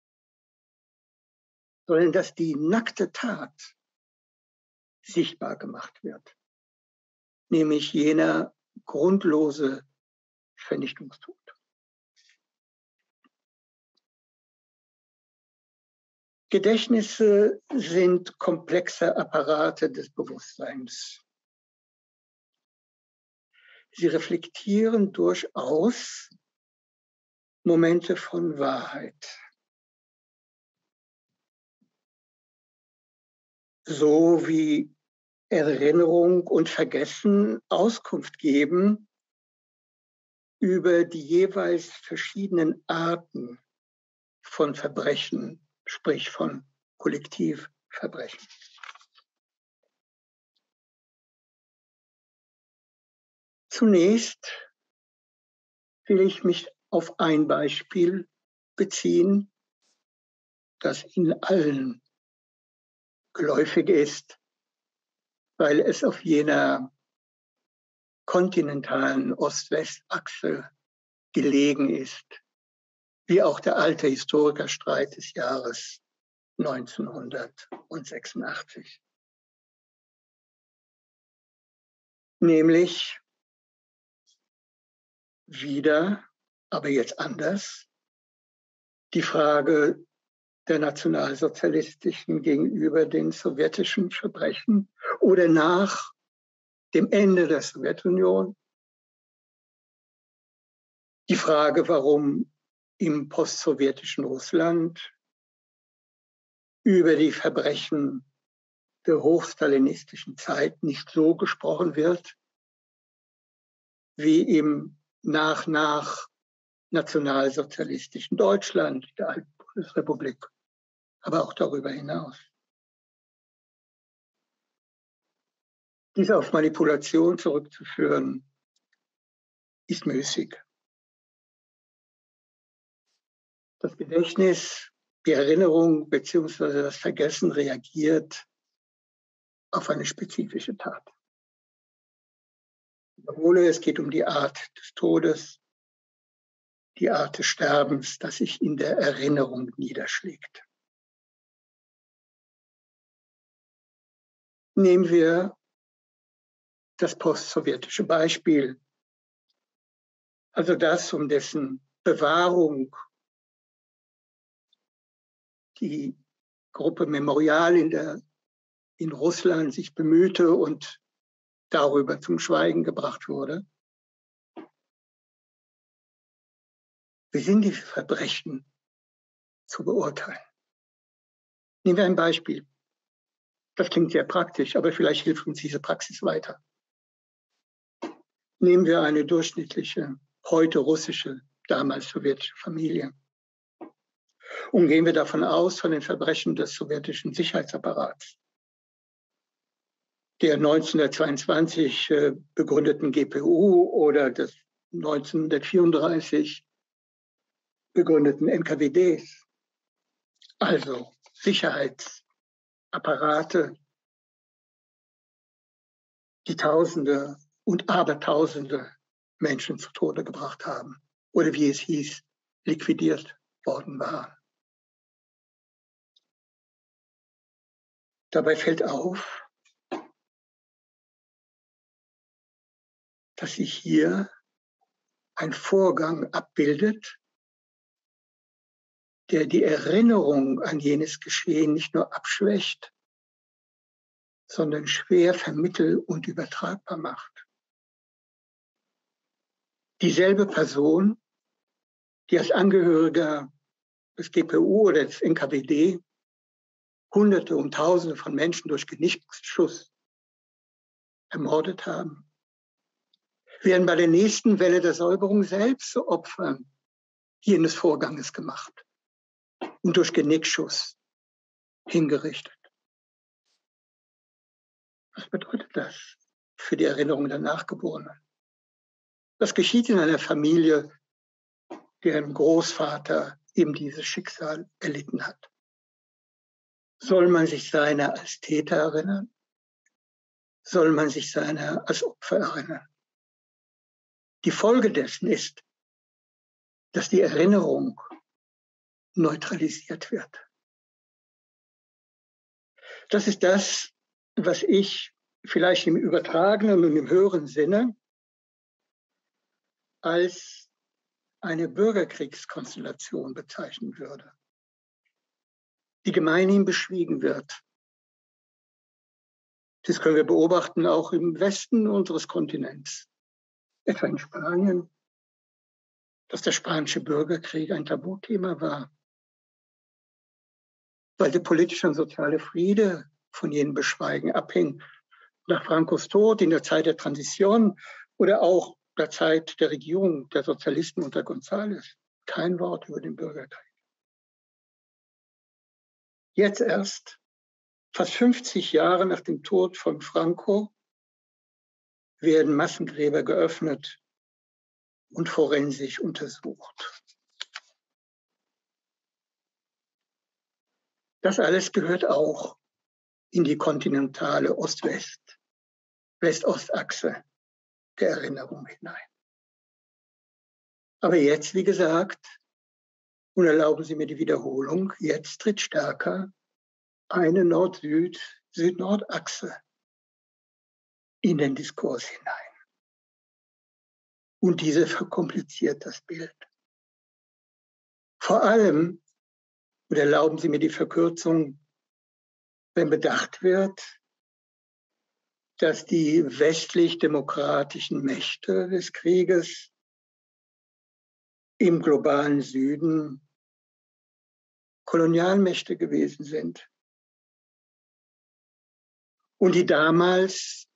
Speaker 2: sondern dass die nackte Tat sichtbar gemacht wird, nämlich jener grundlose Vernichtungstod. Gedächtnisse sind komplexe Apparate des Bewusstseins. Sie reflektieren durchaus Momente von Wahrheit. so wie Erinnerung und Vergessen Auskunft geben über die jeweils verschiedenen Arten von Verbrechen, sprich von Kollektivverbrechen. Zunächst will ich mich auf ein Beispiel beziehen, das Ihnen allen geläufig ist, weil es auf jener kontinentalen Ost-West-Achse gelegen ist, wie auch der alte Historikerstreit des Jahres 1986. Nämlich wieder, aber jetzt anders, die Frage der nationalsozialistischen gegenüber den sowjetischen Verbrechen oder nach dem Ende der Sowjetunion. Die Frage, warum im postsowjetischen Russland über die Verbrechen der hochstalinistischen Zeit nicht so gesprochen wird, wie im nach nationalsozialistischen Deutschland, der alten Bundesrepublik, aber auch darüber hinaus. Dies auf Manipulation zurückzuführen, ist müßig. Das Gedächtnis, die Erinnerung bzw. das Vergessen reagiert auf eine spezifische Tat. Ich wiederhole, es geht um die Art des Todes, die Art des Sterbens, das sich in der Erinnerung niederschlägt. Nehmen wir das postsowjetische Beispiel, also das, um dessen Bewahrung die Gruppe Memorial in Russland sich bemühte und darüber zum Schweigen gebracht wurde. Wie sind die Verbrechen zu beurteilen? Nehmen wir ein Beispiel. Das klingt sehr praktisch, aber vielleicht hilft uns diese Praxis weiter. Nehmen wir eine durchschnittliche, heute russische, damals sowjetische Familie. Und gehen wir davon aus, von den Verbrechen des sowjetischen Sicherheitsapparats, der 1922 begründeten GPU oder des 1934 begründeten NKWDs, also Sicherheitsapparate, die Tausende und Abertausende Menschen zu Tode gebracht haben oder wie es hieß, liquidiert worden waren. Dabei fällt auf, dass sich hier ein Vorgang abbildet, der die Erinnerung an jenes Geschehen nicht nur abschwächt, sondern schwer vermittel- und übertragbar macht. Dieselbe Person, die als Angehöriger des GPU oder des NKWD Hunderte und Tausende von Menschen durch Genickschuss ermordet haben, werden bei der nächsten Welle der Säuberung selbst zu Opfern jenes Vorganges gemacht und durch Genickschuss hingerichtet. Was bedeutet das für die Erinnerung der Nachgeborenen? Was geschieht in einer Familie, deren Großvater eben dieses Schicksal erlitten hat? Soll man sich seiner als Täter erinnern? Soll man sich seiner als Opfer erinnern? Die Folge dessen ist, dass die Erinnerung neutralisiert wird. Das ist das, was ich vielleicht im übertragenen und im höheren Sinne als eine Bürgerkriegskonstellation bezeichnen würde, die gemeinhin beschwiegen wird. Das können wir beobachten auch im Westen unseres Kontinents, etwa in Spanien, dass der spanische Bürgerkrieg ein Tabuthema war, weil der politische und soziale Friede von jenem Beschweigen abhing. Nach Francos Tod, in der Zeit der Transition oder auch der Zeit der Regierung der Sozialisten unter González, kein Wort über den Bürgerkrieg. Jetzt erst, fast 50 Jahre nach dem Tod von Franco, werden Massengräber geöffnet und forensisch untersucht. Das alles gehört auch in die kontinentale Ost-West, West-Ost-Achse der Erinnerung hinein. Aber jetzt, wie gesagt, und erlauben Sie mir die Wiederholung, jetzt tritt stärker eine Nord-Süd, Süd-Nord-Achse in den Diskurs hinein. Und diese verkompliziert das Bild. Vor allem, und erlauben Sie mir die Verkürzung, wenn bedacht wird, dass die westlich-demokratischen Mächte des Krieges im globalen Süden Kolonialmächte gewesen sind und die damals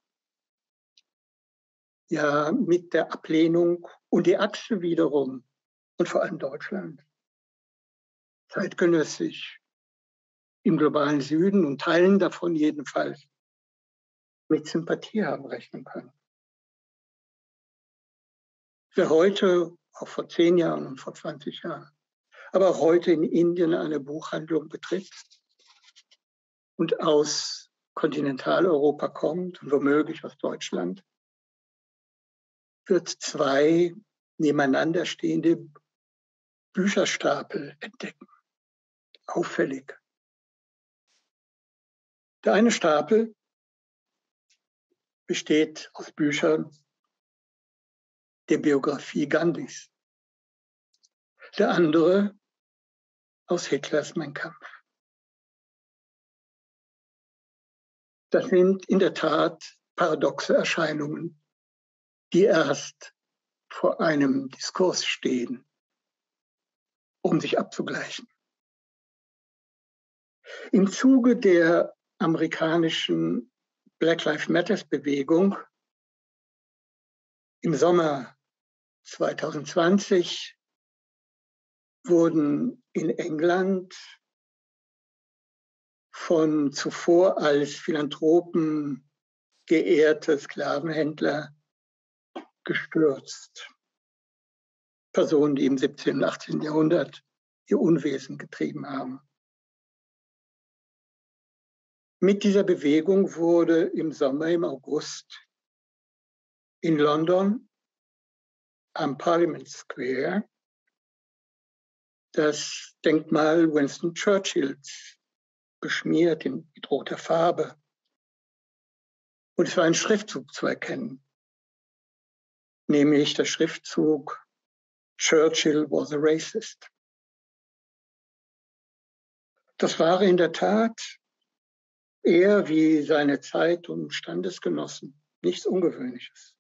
Speaker 2: ja mit der Ablehnung und die Achse wiederum und vor allem Deutschland zeitgenössisch im globalen Süden und Teilen davon jedenfalls mit Sympathie haben rechnen können. Wer heute, auch vor 10 Jahren und vor 20 Jahren, aber auch heute in Indien eine Buchhandlung betritt und aus Kontinentaleuropa kommt und womöglich aus Deutschland, wird 2 nebeneinander stehende Bücherstapel entdecken. Auffällig. Der eine Stapel besteht aus Büchern der Biografie Gandhis. Der andere aus Hitlers Mein Kampf. Das sind in der Tat paradoxe Erscheinungen, die erst vor einem Diskurs stehen, um sich abzugleichen. Im Zuge der amerikanischen Black Lives Matter Bewegung im Sommer 2020 wurden in England von zuvor als Philanthropen geehrte Sklavenhändler gestürzt. Personen, die im 17. und 18. Jahrhundert ihr Unwesen getrieben haben. Mit dieser Bewegung wurde im Sommer, im August in London am Parliament Square das Denkmal Winston Churchills beschmiert mit roter Farbe. Und es war ein Schriftzug zu erkennen, nämlich der Schriftzug Churchill was a racist. Das war in der Tat eher wie seine Zeit und Standesgenossen, nichts Ungewöhnliches.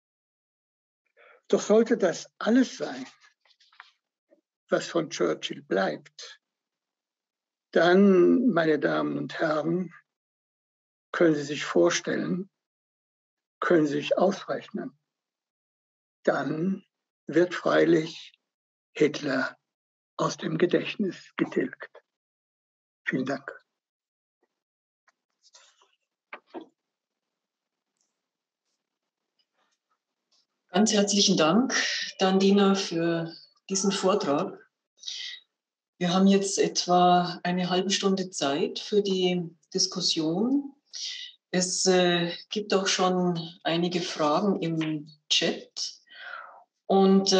Speaker 2: Doch sollte das alles sein, was von Churchill bleibt, dann, meine Damen und Herren, können Sie sich vorstellen, können Sie sich ausrechnen, dann wird freilich Hitler aus dem Gedächtnis getilgt. Vielen Dank.
Speaker 1: Ganz herzlichen Dank, Dan Diener, für diesen Vortrag. Wir haben jetzt etwa eine halbe Stunde Zeit für die Diskussion. Es gibt auch schon einige Fragen im Chat. Und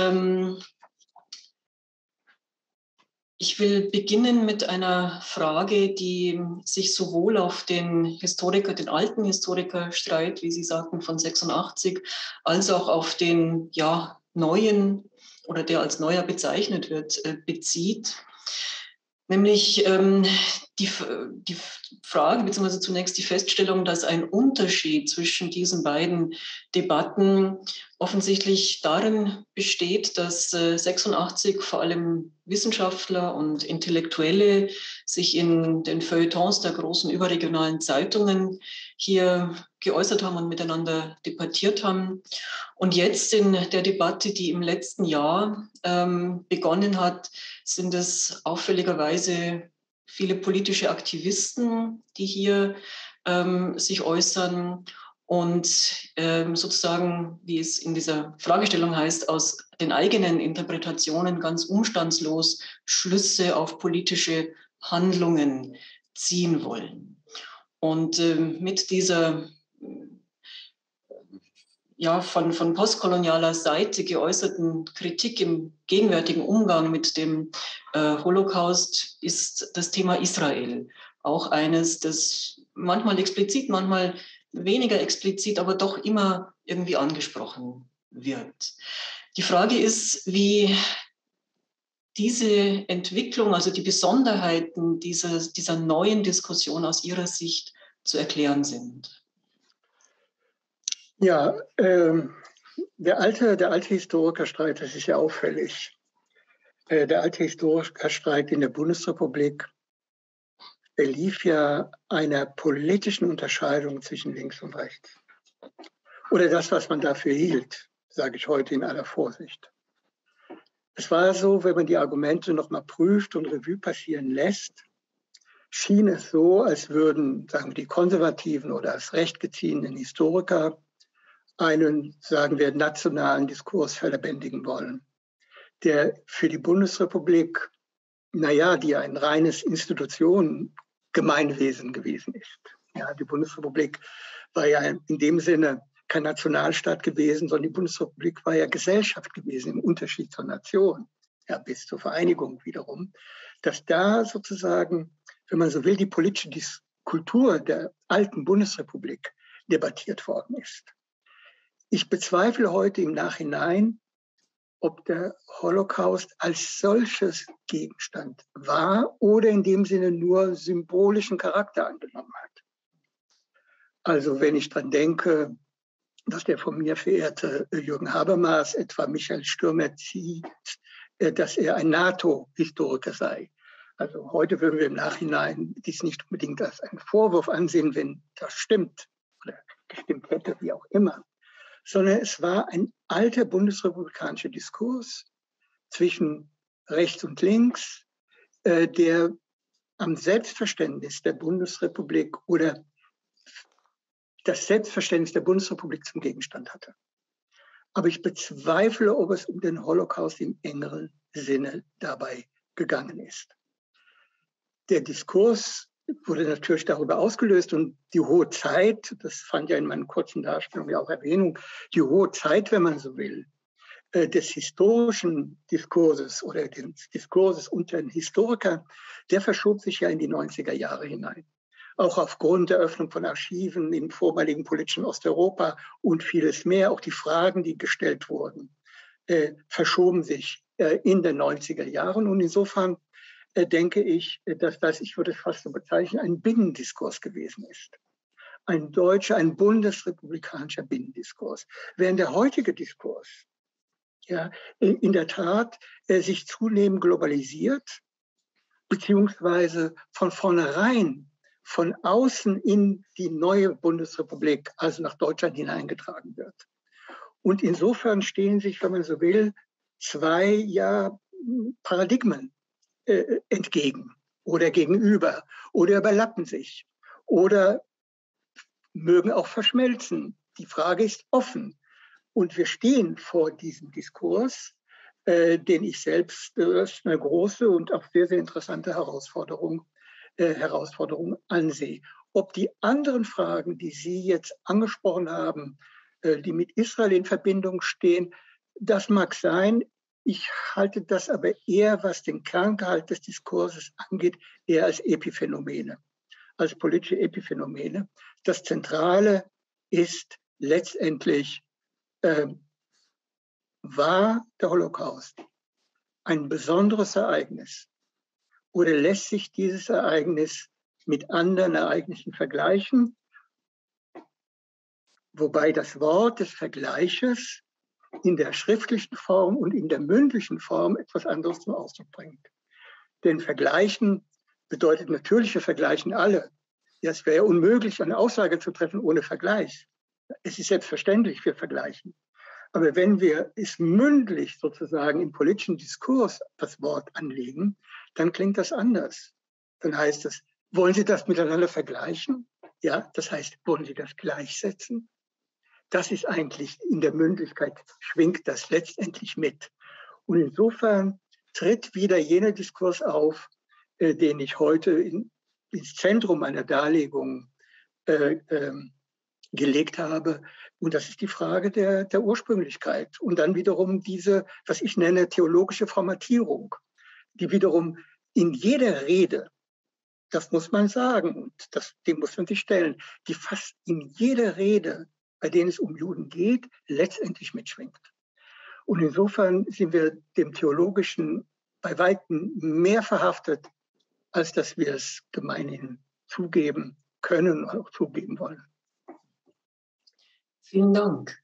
Speaker 1: ich will beginnen mit einer Frage, die sich sowohl auf den Historiker, den alten Historikerstreit, wie Sie sagten, von 86, als auch auf den neuen oder der als neuer bezeichnet wird, bezieht. Nämlich die Frage, beziehungsweise zunächst die Feststellung, dass ein Unterschied zwischen diesen beiden Debatten offensichtlich darin besteht, dass 86 vor allem Wissenschaftler und Intellektuelle sich in den Feuilletons der großen überregionalen Zeitungen hier geäußert haben und miteinander debattiert haben. Und jetzt in der Debatte, die im letzten Jahr begonnen hat, sind es auffälligerweise viele politische Aktivisten, die hier sich äußern und sozusagen, wie es in dieser Fragestellung heißt, aus den eigenen Interpretationen ganz umstandslos Schlüsse auf politische Handlungen ziehen wollen. Und mit dieser ja, von postkolonialer Seite geäußerten Kritik im gegenwärtigen Umgang mit dem Holocaust ist das Thema Israel auch eines, das manchmal explizit, manchmal weniger explizit, aber doch immer irgendwie angesprochen wird. Die Frage ist, wie diese Entwicklung, also die Besonderheiten dieser neuen Diskussion aus Ihrer Sicht zu erklären sind.
Speaker 2: Ja, der alte Historikerstreit, das ist ja auffällig. Der alte Historikerstreit in der Bundesrepublik, der lief ja einer politischen Unterscheidung zwischen links und rechts. Oder das, was man dafür hielt, sage ich heute in aller Vorsicht. Es war so, wenn man die Argumente nochmal prüft und Revue passieren lässt, schien es so, als würden, sagen wir, die konservativen oder als rechtgeziehenen Historiker einen, sagen wir, nationalen Diskurs verlebendigen wollen, der für die Bundesrepublik, naja, die ein reines Institutionengemeinwesen gewesen ist. Ja, die Bundesrepublik war ja in dem Sinne kein Nationalstaat gewesen, sondern die Bundesrepublik war ja Gesellschaft gewesen, im Unterschied zur Nation, ja, bis zur Vereinigung wiederum, dass da sozusagen, wenn man so will, die politische Kultur der alten Bundesrepublik debattiert worden ist. Ich bezweifle heute im Nachhinein, ob der Holocaust als solches Gegenstand war oder in dem Sinne nur symbolischen Charakter angenommen hat. Also wenn ich dran denke, dass der von mir verehrte Jürgen Habermas etwa Michael Stürmer zieht, dass er ein NATO-Historiker sei. Also heute würden wir im Nachhinein dies nicht unbedingt als einen Vorwurf ansehen, wenn das stimmt oder gestimmt hätte, wie auch immer. Sondern es war ein alter bundesrepublikanischer Diskurs zwischen rechts und links, der am Selbstverständnis der Bundesrepublik oder das Selbstverständnis der Bundesrepublik zum Gegenstand hatte. Aber ich bezweifle, ob es um den Holocaust im engeren Sinne dabei gegangen ist. Der Diskurs wurde natürlich darüber ausgelöst und die hohe Zeit, das fand ja in meinen kurzen Darstellungen ja auch Erwähnung, die hohe Zeit, wenn man so will, des historischen Diskurses oder des Diskurses unter den Historikern, der verschob sich ja in die 90er Jahre hinein. Auch aufgrund der Öffnung von Archiven im vormaligen politischen Osteuropa und vieles mehr, auch die Fragen, die gestellt wurden, verschoben sich in den 90er Jahren. Und insofern denke ich, dass das, ich würde es fast so bezeichnen, ein Binnendiskurs gewesen ist. Ein deutscher, ein bundesrepublikanischer Binnendiskurs. Während der heutige Diskurs ja, in der Tat sich zunehmend globalisiert, beziehungsweise von vornherein von außen in die neue Bundesrepublik, also nach Deutschland hineingetragen wird. Und insofern stehen sich, wenn man so will, zwei Paradigmen entgegen oder gegenüber oder überlappen sich oder mögen auch verschmelzen. Die Frage ist offen. Und wir stehen vor diesem Diskurs, den ich selbst als eine große und auch sehr, sehr interessante Herausforderung ansehe. Ob die anderen Fragen, die Sie jetzt angesprochen haben, die mit Israel in Verbindung stehen, das mag sein. Ich halte das aber eher, was den Kerngehalt des Diskurses angeht, eher als Epiphänomene, als politische Epiphänomene. Das Zentrale ist letztendlich, war der Holocaust ein besonderes Ereignis, oder lässt sich dieses Ereignis mit anderen Ereignissen vergleichen, wobei das Wort des Vergleiches in der schriftlichen Form und in der mündlichen Form etwas anderes zum Ausdruck bringt. Denn Vergleichen bedeutet natürlich, wir vergleichen alle. Ja, es wäre ja unmöglich, eine Aussage zu treffen ohne Vergleich. Es ist selbstverständlich, wir vergleichen. Aber wenn wir es mündlich sozusagen im politischen Diskurs das Wort anlegen, dann klingt das anders. Dann heißt es, wollen Sie das miteinander vergleichen? Ja, das heißt, wollen Sie das gleichsetzen? Das ist eigentlich in der Mündlichkeit, schwingt das letztendlich mit. Und insofern tritt wieder jener Diskurs auf, den ich heute ins Zentrum meiner Darlegung gelegt habe. Und das ist die Frage der Ursprünglichkeit. Und dann wiederum diese, was ich nenne, theologische Formatierung, die wiederum in jeder Rede, das muss man sagen, und dem muss man sich stellen, die fast in jeder Rede, bei denen es um Juden geht, letztendlich mitschwingt. Und insofern sind wir dem Theologischen bei Weitem mehr verhaftet, als dass wir es gemeinhin zugeben können und auch zugeben wollen.
Speaker 1: Vielen Dank.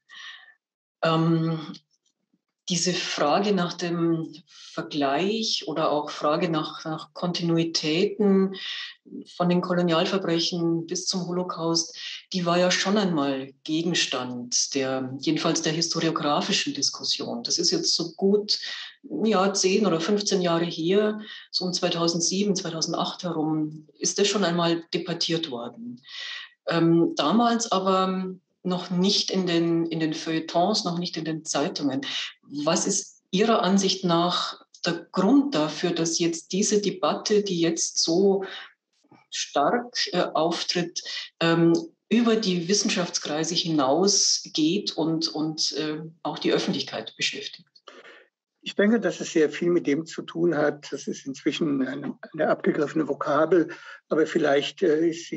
Speaker 1: Diese Frage nach dem Vergleich oder auch Frage nach Kontinuitäten von den Kolonialverbrechen bis zum Holocaust, die war ja schon einmal Gegenstand jedenfalls der historiografischen Diskussion. Das ist jetzt so gut 10 oder 15 Jahre her, so um 2007, 2008 herum, ist das schon einmal debattiert worden. Damals aber noch nicht in den Feuilletons, noch nicht in den Zeitungen. Was ist Ihrer Ansicht nach der Grund dafür, dass jetzt diese Debatte, die jetzt so stark auftritt, über die Wissenschaftskreise hinausgeht und auch die Öffentlichkeit beschäftigt?
Speaker 2: Ich denke, dass es sehr viel mit dem zu tun hat. Das ist inzwischen eine abgegriffene Vokabel, aber vielleicht ist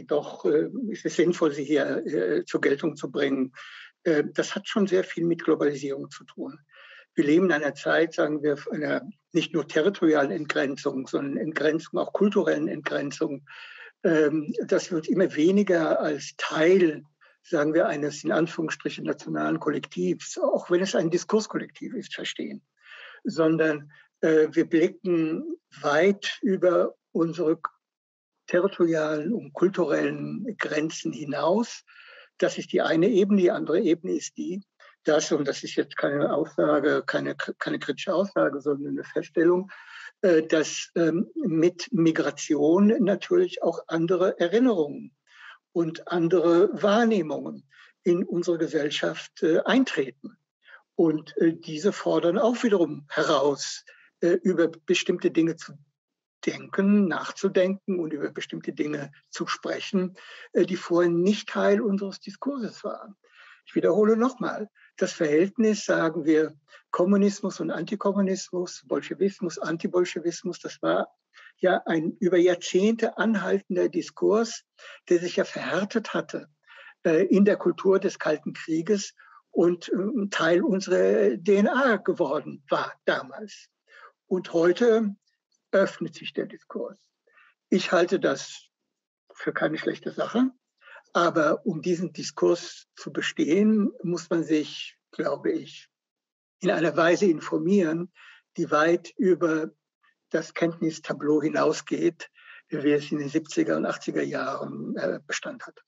Speaker 2: es sinnvoll, sie hier zur Geltung zu bringen. Das hat schon sehr viel mit Globalisierung zu tun. Wir leben in einer Zeit, sagen wir, einer nicht nur territorialen Entgrenzung, sondern Entgrenzung, auch kulturellen Entgrenzung, dass wir uns immer weniger als Teil, sagen wir, eines in Anführungsstrichen nationalen Kollektivs, auch wenn es ein Diskurskollektiv ist, verstehen, sondern wir blicken weit über unsere territorialen und kulturellen Grenzen hinaus. Das ist die eine Ebene. Die andere Ebene ist und das ist jetzt keine Aussage, keine kritische Aussage, sondern eine Feststellung, dass mit Migration natürlich auch andere Erinnerungen und andere Wahrnehmungen in unsere Gesellschaft eintreten. Und diese fordern auch wiederum heraus, über bestimmte Dinge zu denken, nachzudenken und über bestimmte Dinge zu sprechen, die vorher nicht Teil unseres Diskurses waren. Ich wiederhole nochmal, das Verhältnis, sagen wir, Kommunismus und Antikommunismus, Bolschewismus, Antibolschewismus, das war ja ein über Jahrzehnte anhaltender Diskurs, der sich ja verhärtet hatte in der Kultur des Kalten Krieges und Teil unserer DNA geworden war damals. Und heute öffnet sich der Diskurs. Ich halte das für keine schlechte Sache, aber um diesen Diskurs zu bestehen, muss man sich, glaube ich, in einer Weise informieren, die weit über das Kenntnistableau hinausgeht, wie es in den 70er und 80er Jahren Bestand hat.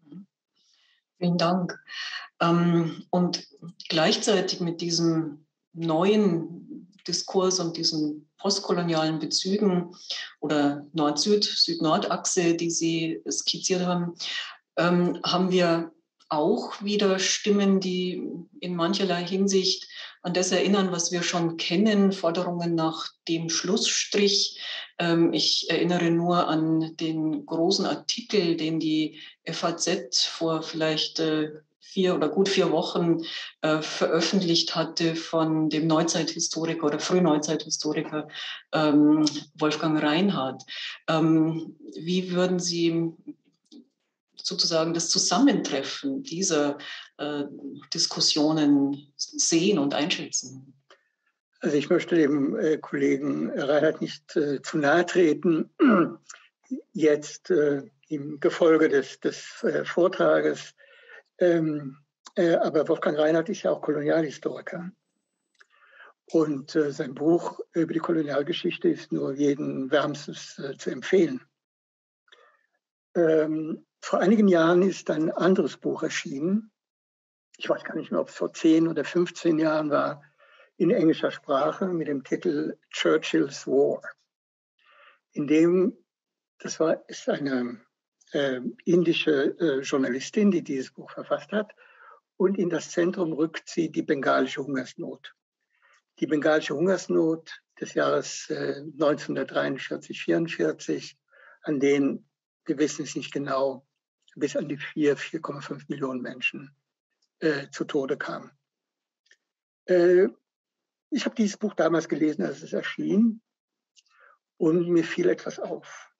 Speaker 1: Vielen Dank. Und gleichzeitig mit diesem neuen Diskurs und diesen postkolonialen Bezügen oder Nord-Süd, Süd-Nord-Achse, die Sie skizziert haben, haben wir auch wieder Stimmen, die in mancherlei Hinsicht an das erinnern, was wir schon kennen, Forderungen nach dem Schlussstrich. Ich erinnere nur an den großen Artikel, den die FAZ vor vielleicht 4 oder gut 4 Wochen veröffentlicht hatte von dem Neuzeithistoriker oder Frühneuzeithistoriker Wolfgang Reinhardt. Wie würden Sie sozusagen das
Speaker 2: Also ich möchte dem Kollegen Reinhard nicht zu nahe treten. Jetzt im Gefolge des Vortrages. Aber Wolfgang Reinhard ist ja auch Kolonialhistoriker. Und sein Buch über die Kolonialgeschichte ist nur jedem wärmstens zu empfehlen. Vor einigen Jahren ist ein anderes Buch erschienen. Ich weiß gar nicht mehr, ob es vor 10 oder 15 Jahren war, in englischer Sprache mit dem Titel Churchill's War. Ist eine indische Journalistin, die dieses Buch verfasst hat. Und in das Zentrum rückt sie die bengalische Hungersnot. Die bengalische Hungersnot des Jahres 1943, 1944, an denen, wir wissen es nicht genau, bis an die 4,5 Millionen Menschen zu Tode kamen. Ich habe dieses Buch damals gelesen, als es erschien, und mir fiel etwas auf,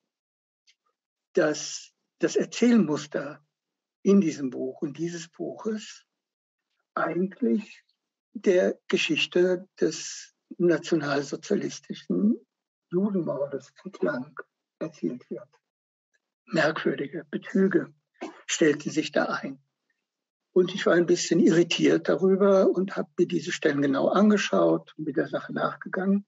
Speaker 2: dass das Erzählmuster in diesem Buch und dieses Buches eigentlich der Geschichte des nationalsozialistischen Judenmordes entlang erzählt wird. Merkwürdige Bezüge stellten sich da ein. Und ich war ein bisschen irritiert darüber und habe mir diese Stellen genau angeschaut und mit der Sache nachgegangen.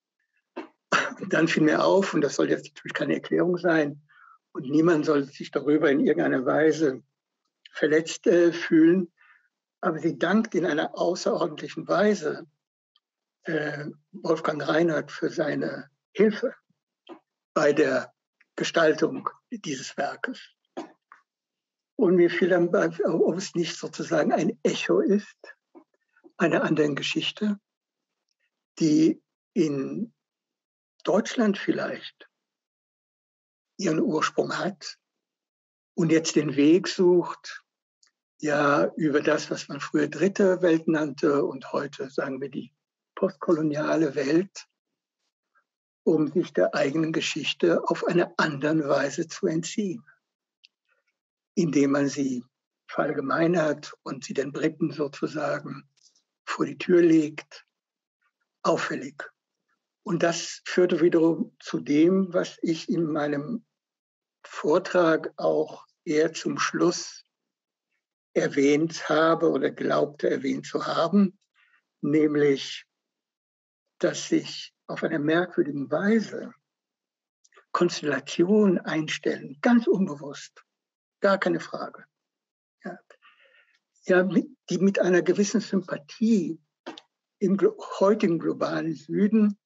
Speaker 2: Und dann fiel mir auf, und das soll jetzt natürlich keine Erklärung sein, und niemand soll sich darüber in irgendeiner Weise verletzt fühlen, aber sie dankt in einer außerordentlichen Weise Wolfgang Reinhard für seine Hilfe bei der Gestaltung dieses Werkes. Und mir fiel dann, ob es nicht sozusagen ein Echo ist einer anderen Geschichte, die in Deutschland vielleicht ihren Ursprung hat und jetzt den Weg sucht, ja, über das, was man früher Dritte Welt nannte und heute sagen wir die postkoloniale Welt, um sich der eigenen Geschichte auf eine andere Weise zu entziehen, indem man sie verallgemeinert und sie den Briten sozusagen vor die Tür legt, auffällig. Und das führte wiederum zu dem, was ich in meinem Vortrag auch eher zum Schluss erwähnt habe oder glaubte erwähnt zu haben, nämlich, dass sich auf eine merkwürdige Weise Konstellationen einstellen, ganz unbewusst, gar keine Frage. Ja, die mit einer gewissen Sympathie im heutigen globalen Süden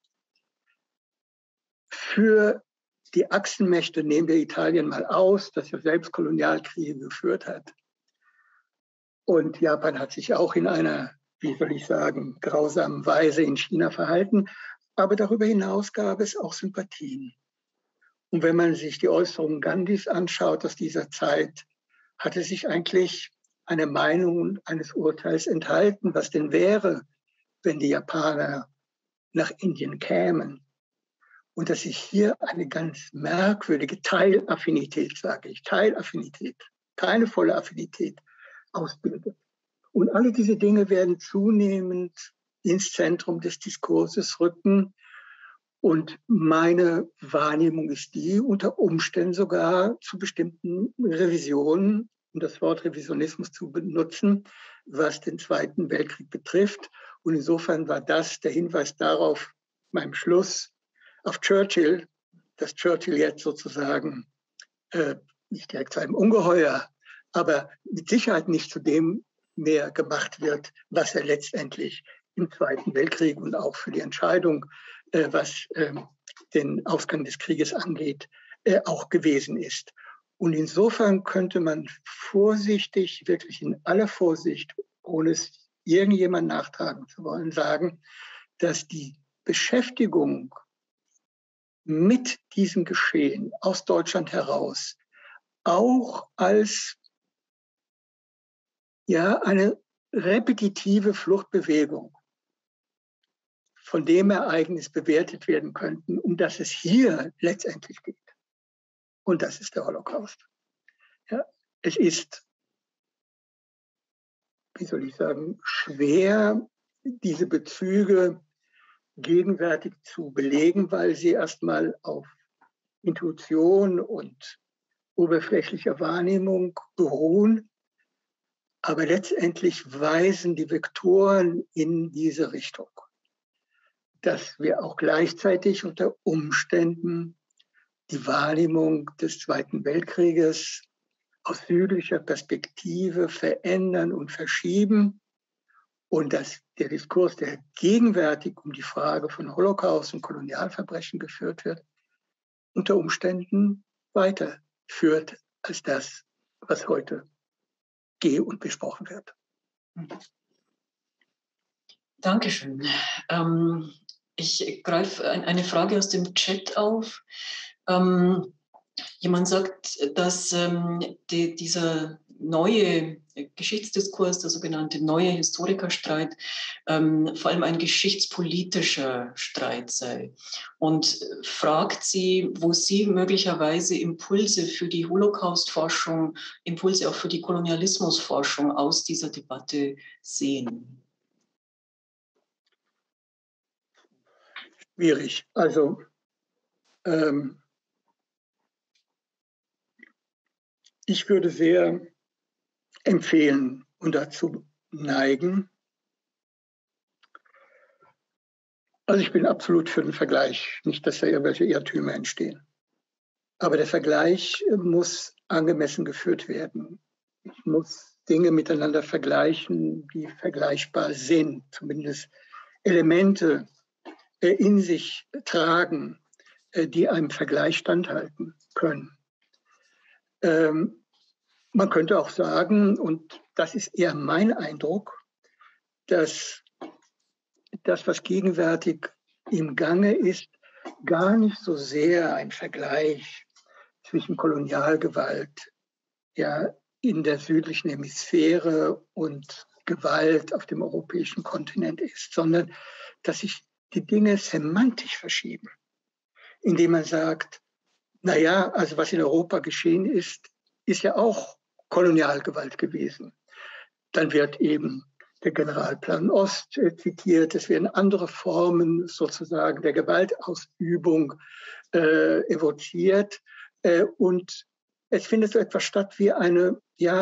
Speaker 2: für die Achsenmächte, nehmen wir Italien mal aus, das ja selbst Kolonialkriege geführt hat. Und Japan hat sich auch in einer, wie soll ich sagen, grausamen Weise in China verhalten. Aber darüber hinaus gab es auch Sympathien. Und wenn man sich die Äußerungen Gandhis anschaut aus dieser Zeit, hatte sich eigentlich eine Meinung eines Urteils enthalten, was denn wäre, wenn die Japaner nach Indien kämen. Und dass sich hier eine ganz merkwürdige Teilaffinität, sage ich, Teilaffinität, keine volle Affinität ausbildet. Und alle diese Dinge werden zunehmend ins Zentrum des Diskurses rücken. Und meine Wahrnehmung ist die, unter Umständen sogar zu bestimmten Revisionen, um das Wort Revisionismus zu benutzen, was den Zweiten Weltkrieg betrifft. Und insofern war das der Hinweis darauf, meinem Schluss, auf Churchill, dass Churchill jetzt sozusagen nicht direkt zu einem Ungeheuer, aber mit Sicherheit nicht zu dem mehr gemacht wird, was er letztendlich im Zweiten Weltkrieg und auch für die Entscheidung, was den Ausgang des Krieges angeht, auch gewesen ist. Und insofern könnte man vorsichtig, wirklich in aller Vorsicht, ohne es irgendjemand nachtragen zu wollen, sagen, dass die Beschäftigung mit diesem Geschehen aus Deutschland heraus auch als eine repetitive Fluchtbewegung von dem Ereignis bewertet werden könnten, um das es hier letztendlich geht. Und das ist der Holocaust. Ja, es ist, wie soll ich sagen, schwer, diese Bezüge gegenwärtig zu belegen, weil sie erstmal auf Intuition und oberflächlicher Wahrnehmung beruhen. Aber letztendlich weisen die Vektoren in diese Richtung, dass wir auch gleichzeitig unter Umständen die Wahrnehmung des Zweiten Weltkrieges aus südlicher Perspektive verändern und verschieben und dass der Diskurs, der gegenwärtig um die Frage von Holocaust und Kolonialverbrechen geführt wird, unter Umständen weiterführt als das, was heute und besprochen wird.
Speaker 1: Dankeschön. Ich greife eine Frage aus dem Chat auf. Jemand sagt, dass dieser neue Geschichtsdiskurs, der sogenannte neue Historikerstreit, vor allem ein geschichtspolitischer Streit sei. Und fragt Sie, wo Sie möglicherweise Impulse für die Holocaust-Forschung, Impulse auch für die Kolonialismusforschung aus dieser Debatte sehen.
Speaker 2: Schwierig. Also ich würde sehr empfehlen und dazu neigen. Also ich bin absolut für den Vergleich, nicht, dass da irgendwelche Irrtümer entstehen. Aber der Vergleich muss angemessen geführt werden. Ich muss Dinge miteinander vergleichen, die vergleichbar sind, zumindest Elemente in sich tragen, die einem Vergleich standhalten können. Man könnte auch sagen, und das ist eher mein Eindruck, dass das, was gegenwärtig im Gange ist, gar nicht so sehr ein Vergleich zwischen Kolonialgewalt in der südlichen Hemisphäre und Gewalt auf dem europäischen Kontinent ist, sondern dass sich die Dinge semantisch verschieben, indem man sagt, naja, also was in Europa geschehen ist, ist ja auch Kolonialgewalt gewesen. Dann wird eben der Generalplan Ost zitiert, es werden andere Formen sozusagen der Gewaltausübung evoziert und es findet so etwas statt wie eine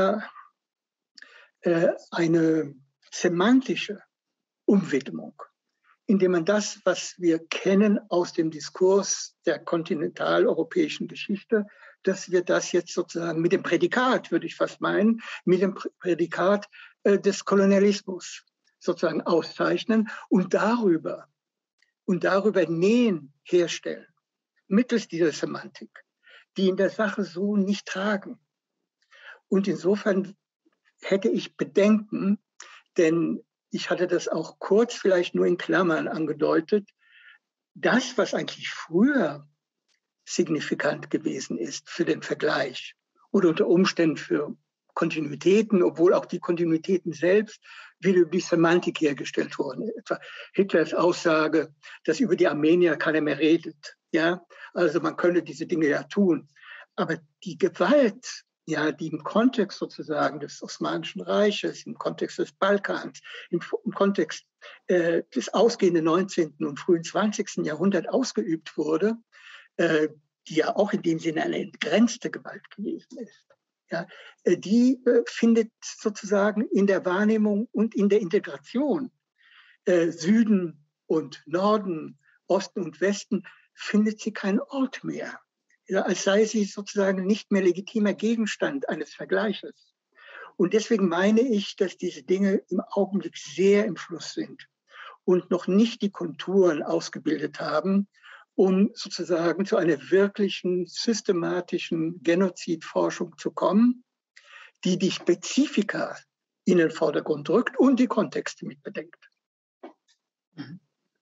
Speaker 2: semantische Umwidmung, indem man das, was wir kennen aus dem Diskurs der kontinentaleuropäischen Geschichte, dass wir das jetzt sozusagen mit dem Prädikat, würde ich fast meinen, mit dem Prädikat des Kolonialismus sozusagen auszeichnen und darüber Nähen herstellen, mittels dieser Semantik, die in der Sache so nicht tragen. Und insofern hätte ich Bedenken, denn ich hatte das auch kurz vielleicht nur in Klammern angedeutet, das, was eigentlich früher signifikant gewesen ist für den Vergleich oder unter Umständen für Kontinuitäten, obwohl auch die Kontinuitäten selbst wieder über die Semantik hergestellt wurden. Etwa Hitlers Aussage, dass über die Armenier keiner mehr redet. Ja? Also man könne diese Dinge ja tun. Aber die Gewalt, die im Kontext sozusagen des Osmanischen Reiches, im Kontext des Balkans, im Kontext des ausgehenden 19. und frühen 20. Jahrhunderts ausgeübt wurde, die ja auch in dem Sinne eine entgrenzte Gewalt gewesen ist, die findet sozusagen in der Wahrnehmung und in der Integration Süden und Norden, Osten und Westen, findet sie keinen Ort mehr. Ja, als sei sie sozusagen nicht mehr legitimer Gegenstand eines Vergleiches. Und deswegen meine ich, dass diese Dinge im Augenblick sehr im Fluss sind und noch nicht die Konturen ausgebildet haben, um sozusagen zu einer wirklichen systematischen Genozidforschung zu kommen, die die Spezifika in den Vordergrund drückt und die Kontexte mit bedenkt.
Speaker 1: Mhm.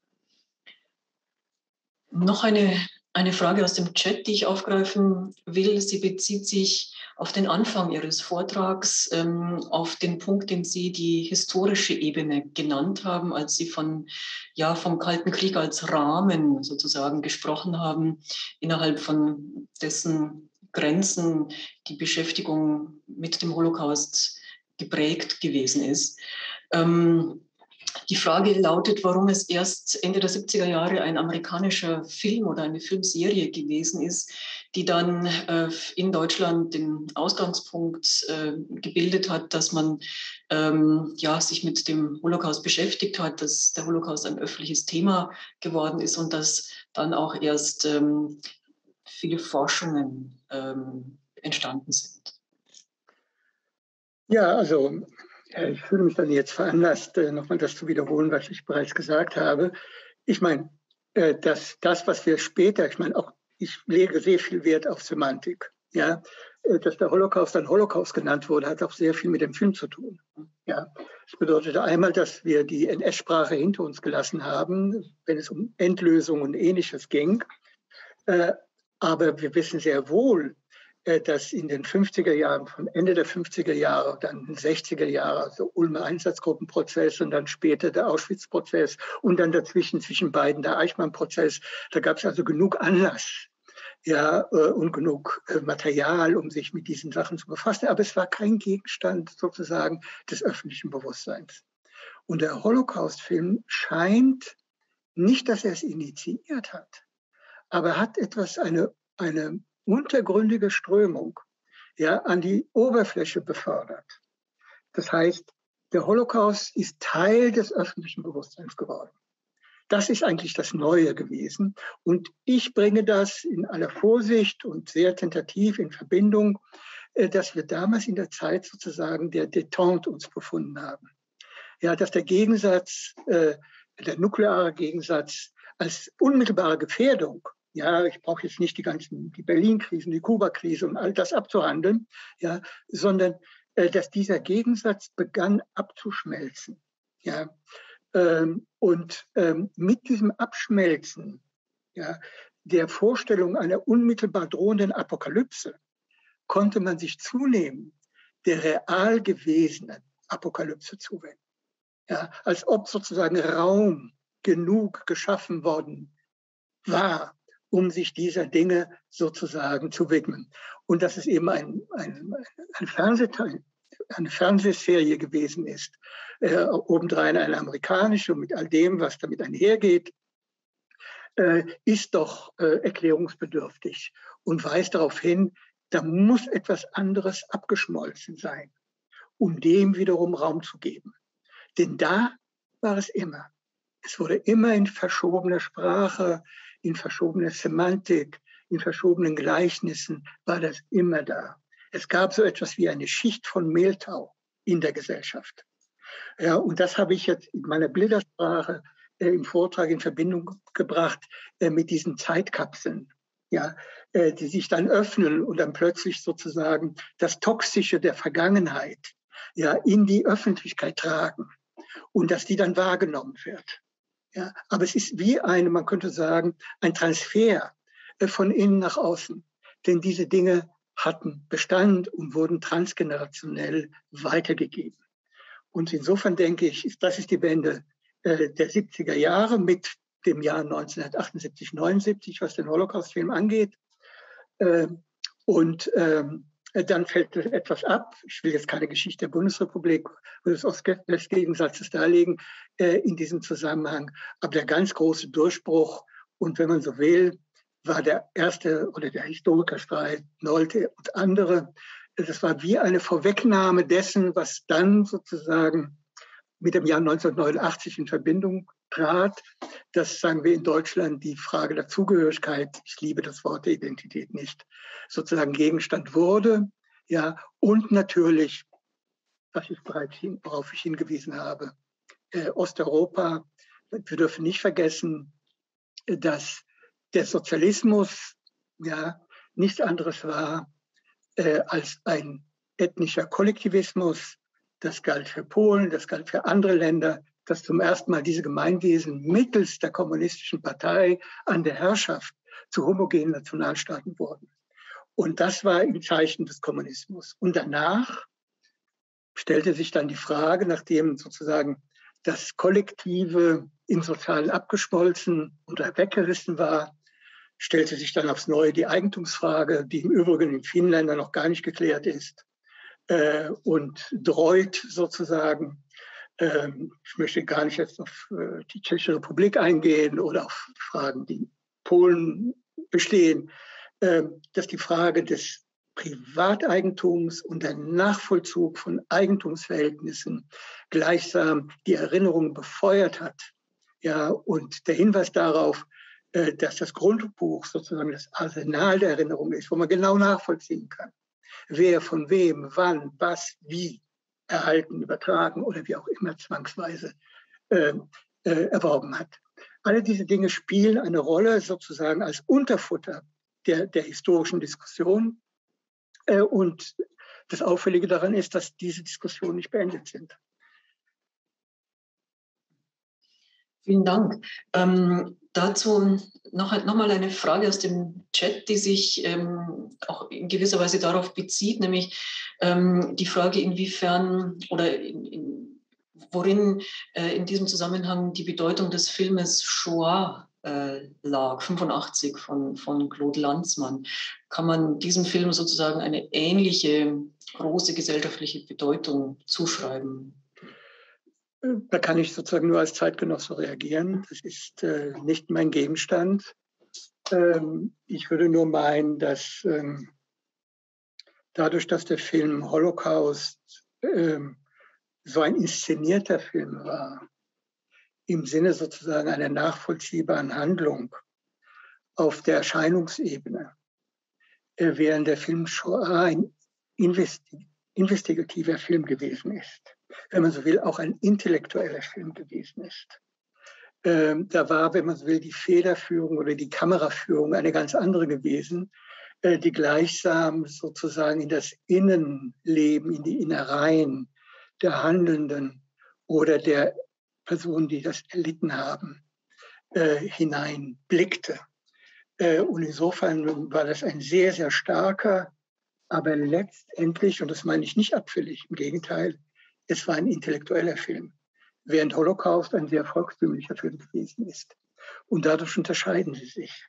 Speaker 1: Noch eine Frage aus dem Chat, die ich aufgreifen will. Sie bezieht sich auf den Anfang Ihres Vortrags, auf den Punkt, den Sie die historische Ebene genannt haben, als Sie vom Kalten Krieg als Rahmen sozusagen gesprochen haben, innerhalb von dessen Grenzen die Beschäftigung mit dem Holocaust geprägt gewesen ist. Die Frage lautet, warum es erst Ende der 70er Jahre ein amerikanischer Film oder eine Filmserie gewesen ist, die dann in Deutschland den Ausgangspunkt gebildet hat, dass man sich mit dem Holocaust beschäftigt hat, dass der Holocaust ein öffentliches Thema geworden ist und dass dann auch erst viele Forschungen entstanden sind.
Speaker 2: Ja, also ich fühle mich dann jetzt veranlasst, nochmal das zu wiederholen, was ich bereits gesagt habe. Ich meine, dass das, was wir später, ich meine, auch ich lege sehr viel Wert auf Semantik. Ja, dass der Holocaust dann Holocaust genannt wurde, hat auch sehr viel mit dem Film zu tun. Ja, das bedeutete einmal, dass wir die NS-Sprache hinter uns gelassen haben, wenn es um Endlösung und Ähnliches ging. Aber wir wissen sehr wohl, dass in den 50er Jahren, von Ende der 50er Jahre, dann 60er Jahre, also Ulmer Einsatzgruppenprozess und dann später der Auschwitz-Prozess und dann dazwischen zwischen beiden der Eichmann-Prozess, da gab es also genug Anlass, ja, und genug Material, um sich mit diesen Sachen zu befassen. Aber es war kein Gegenstand sozusagen des öffentlichen Bewusstseins. Und der Holocaust-Film scheint nicht, dass er es initiiert hat, aber hat etwas, eine untergründige Strömung, ja, an die Oberfläche befördert. Das heißt, der Holocaust ist Teil des öffentlichen Bewusstseins geworden. Das ist eigentlich das Neue gewesen. Und ich bringe das in aller Vorsicht und sehr tentativ in Verbindung, dass wir damals in der Zeit sozusagen der Détente uns befunden haben. Ja, dass der Gegensatz, der nukleare Gegensatz als unmittelbare Gefährdung, ja, ich brauche jetzt nicht die Berlin-Krisen, die Kuba-Krise und all das abzuhandeln, ja, sondern dass dieser Gegensatz begann abzuschmelzen. Ja, mit diesem Abschmelzen, ja, der Vorstellung einer unmittelbar drohenden Apokalypse konnte man sich zunehmend der real gewesenen Apokalypse zuwenden. Ja, als ob sozusagen Raum genug geschaffen worden war, um sich dieser Dinge sozusagen zu widmen. Und dass es eben eine Fernsehserie gewesen ist, obendrein eine amerikanische, mit all dem, was damit einhergeht, ist doch erklärungsbedürftig und weist darauf hin, da muss etwas anderes abgeschmolzen sein, um dem wiederum Raum zu geben. Denn da war es immer. Es wurde immer in verschobener Sprache, in verschobener Semantik, in verschobenen Gleichnissen, war das immer da. Es gab so etwas wie eine Schicht von Mehltau in der Gesellschaft. Ja, und das habe ich jetzt in meiner Bildersprache im Vortrag in Verbindung gebracht mit diesen Zeitkapseln, ja, die sich dann öffnen und dann plötzlich sozusagen das Toxische der Vergangenheit, ja, in die Öffentlichkeit tragen und dass die dann wahrgenommen wird. Ja, aber es ist wie man könnte sagen, ein Transfer von innen nach außen. Denn diese Dinge hatten Bestand und wurden transgenerationell weitergegeben. Und insofern denke ich, das ist die Wende der 70er Jahre mit dem Jahr 1978, 79, was den Holocaust-Film angeht. Dann fällt etwas ab. Ich will jetzt keine Geschichte der Bundesrepublik oder des Ost-West-Gegensatzes darlegen in diesem Zusammenhang. Aber der ganz große Durchbruch, und wenn man so will, war der erste oder der Historikerstreit Nolte und andere. Das war wie eine Vorwegnahme dessen, was dann sozusagen mit dem Jahr 1989 in Verbindung trat. Das, sagen wir in Deutschland, die Frage der Zugehörigkeit, ich liebe das Wort der Identität nicht, sozusagen Gegenstand wurde. Ja, und natürlich, worauf ich hingewiesen habe, Osteuropa. Wir dürfen nicht vergessen, dass der Sozialismus ja nichts anderes war als ein ethnischer Kollektivismus. Das galt für Polen, das galt für andere Länder, dass zum ersten Mal diese Gemeinwesen mittels der kommunistischen Partei an der Herrschaft zu homogenen Nationalstaaten wurden. Und das war im Zeichen des Kommunismus. Und danach stellte sich dann die Frage, nachdem sozusagen das Kollektive im Sozialen abgeschmolzen oder weggerissen war, stellte sich dann aufs Neue die Eigentumsfrage, die im Übrigen in vielen Ländern noch gar nicht geklärt ist und dreut sozusagen. Ich möchte gar nicht jetzt auf die Tschechische Republik eingehen oder auf Fragen, die Polen bestehen, dass die Frage des Privateigentums und der Nachvollzug von Eigentumsverhältnissen gleichsam die Erinnerung befeuert hat. Ja, und der Hinweis darauf, dass das Grundbuch sozusagen das Arsenal der Erinnerung ist, wo man genau nachvollziehen kann, wer von wem, wann, was, wie erhalten, übertragen oder wie auch immer zwangsweise erworben hat. Alle diese Dinge spielen eine Rolle sozusagen als Unterfutter der historischen Diskussion. Und das Auffällige daran ist, dass diese Diskussionen nicht beendet sind.
Speaker 1: Vielen Dank. Dazu noch mal eine Frage aus dem Chat, die sich auch in gewisser Weise darauf bezieht, nämlich die Frage, inwiefern oder worin in diesem Zusammenhang die Bedeutung des Filmes Shoah lag, 85 von Claude Lanzmann. Kann man diesem Film sozusagen eine ähnliche große gesellschaftliche Bedeutung zuschreiben?
Speaker 2: Da kann ich sozusagen nur als Zeitgenosse reagieren. Das ist nicht mein Gegenstand. Ich würde nur meinen, dass dadurch, dass der Film Holocaust so ein inszenierter Film war, im Sinne sozusagen einer nachvollziehbaren Handlung auf der Erscheinungsebene, während der Film Shoah ein investigativer Film gewesen ist, wenn man so will, auch ein intellektueller Film gewesen ist. Da war, wenn man so will, die Federführung oder die Kameraführung eine ganz andere gewesen, die gleichsam sozusagen in das Innenleben, in die Innereien der Handelnden oder der Personen, die das erlitten haben, hineinblickte. Und insofern war das ein sehr, sehr starker, aber letztendlich, und das meine ich nicht abfällig, im Gegenteil, es war ein intellektueller Film, während Holocaust ein sehr volkstümlicher Film gewesen ist. Und dadurch unterscheiden sie sich.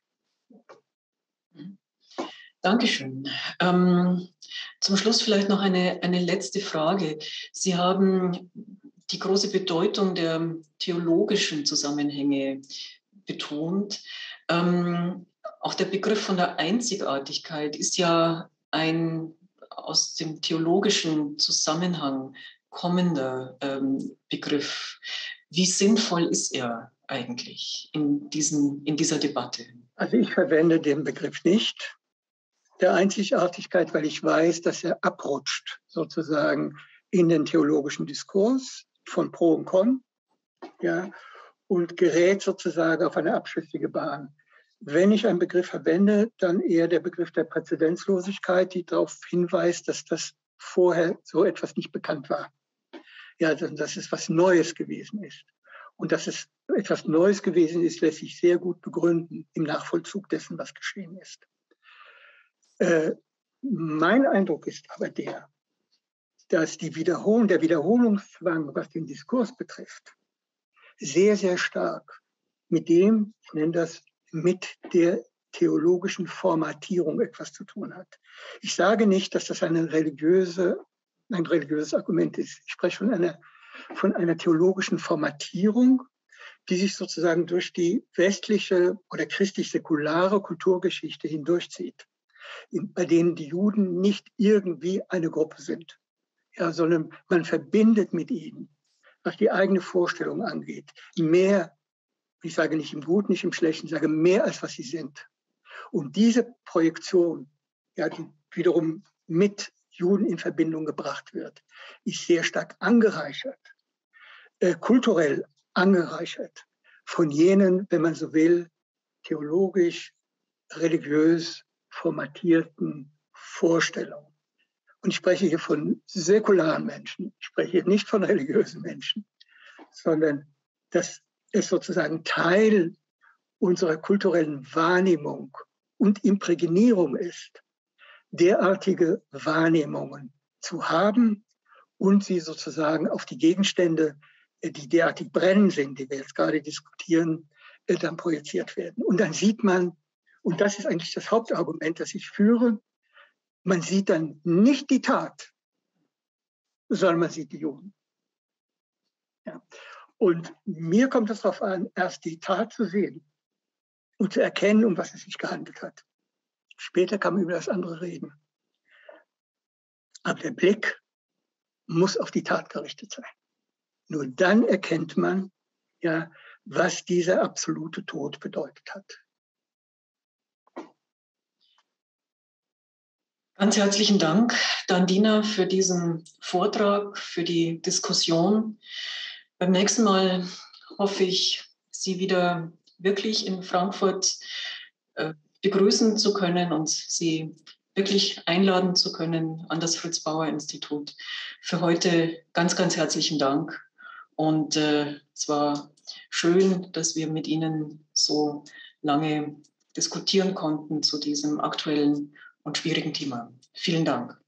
Speaker 1: Dankeschön. Zum Schluss vielleicht noch eine letzte Frage. Sie haben die große Bedeutung der theologischen Zusammenhänge betont. Auch der Begriff von der Einzigartigkeit ist ja ein aus dem theologischen Zusammenhang kommender Begriff. Wie sinnvoll ist er eigentlich in dieser Debatte?
Speaker 2: Also ich verwende den Begriff nicht der Einzigartigkeit, weil ich weiß, dass er abrutscht sozusagen in den theologischen Diskurs von Pro und Con, ja, und gerät sozusagen auf eine abschüssige Bahn. Wenn ich einen Begriff verwende, dann eher der Begriff der Präzedenzlosigkeit, die darauf hinweist, dass das vorher so etwas nicht bekannt war. Ja, dass es was Neues gewesen ist. Und dass es etwas Neues gewesen ist, lässt sich sehr gut begründen im Nachvollzug dessen, was geschehen ist. Mein Eindruck ist aber der, dass der Wiederholungszwang, was den Diskurs betrifft, sehr, sehr stark mit dem, ich nenne das, mit der theologischen Formatierung etwas zu tun hat. Ich sage nicht, dass das ein religiöses Argument ist. Ich spreche von einer theologischen Formatierung, die sich sozusagen durch die westliche oder christlich-säkulare Kulturgeschichte hindurchzieht, bei denen die Juden nicht irgendwie eine Gruppe sind, ja, sondern man verbindet mit ihnen, was die eigene Vorstellung angeht, mehr, ich sage nicht im Guten, nicht im Schlechten, ich sage mehr, als was sie sind. Und diese Projektion, ja, die wiederum mit Juden in Verbindung gebracht wird, ist sehr stark angereichert, kulturell angereichert von jenen, wenn man so will, theologisch, religiös formatierten Vorstellungen. Und ich spreche hier von säkularen Menschen, ich spreche hier nicht von religiösen Menschen, sondern dass es sozusagen Teil unserer kulturellen Wahrnehmung und Imprägnierung ist, derartige Wahrnehmungen zu haben und sie sozusagen auf die Gegenstände, die derartig brennend sind, die wir jetzt gerade diskutieren, dann projiziert werden. Und dann sieht man, und das ist eigentlich das Hauptargument, das ich führe, man sieht dann nicht die Tat, sondern man sieht die Juden. Ja. Und mir kommt es darauf an, erst die Tat zu sehen und zu erkennen, um was es sich gehandelt hat. Später kann man über das andere reden. Aber der Blick muss auf die Tat gerichtet sein. Nur dann erkennt man, ja, was dieser absolute Tod bedeutet hat.
Speaker 1: Ganz herzlichen Dank, Dandina, für diesen Vortrag, für die Diskussion. Beim nächsten Mal hoffe ich, Sie wieder wirklich in Frankfurt begrüßen zu können und Sie wirklich einladen zu können an das Fritz-Bauer-Institut. Für heute ganz, ganz herzlichen Dank. Und es war schön, dass wir mit Ihnen so lange diskutieren konnten zu diesem aktuellen und schwierigen Thema. Vielen Dank.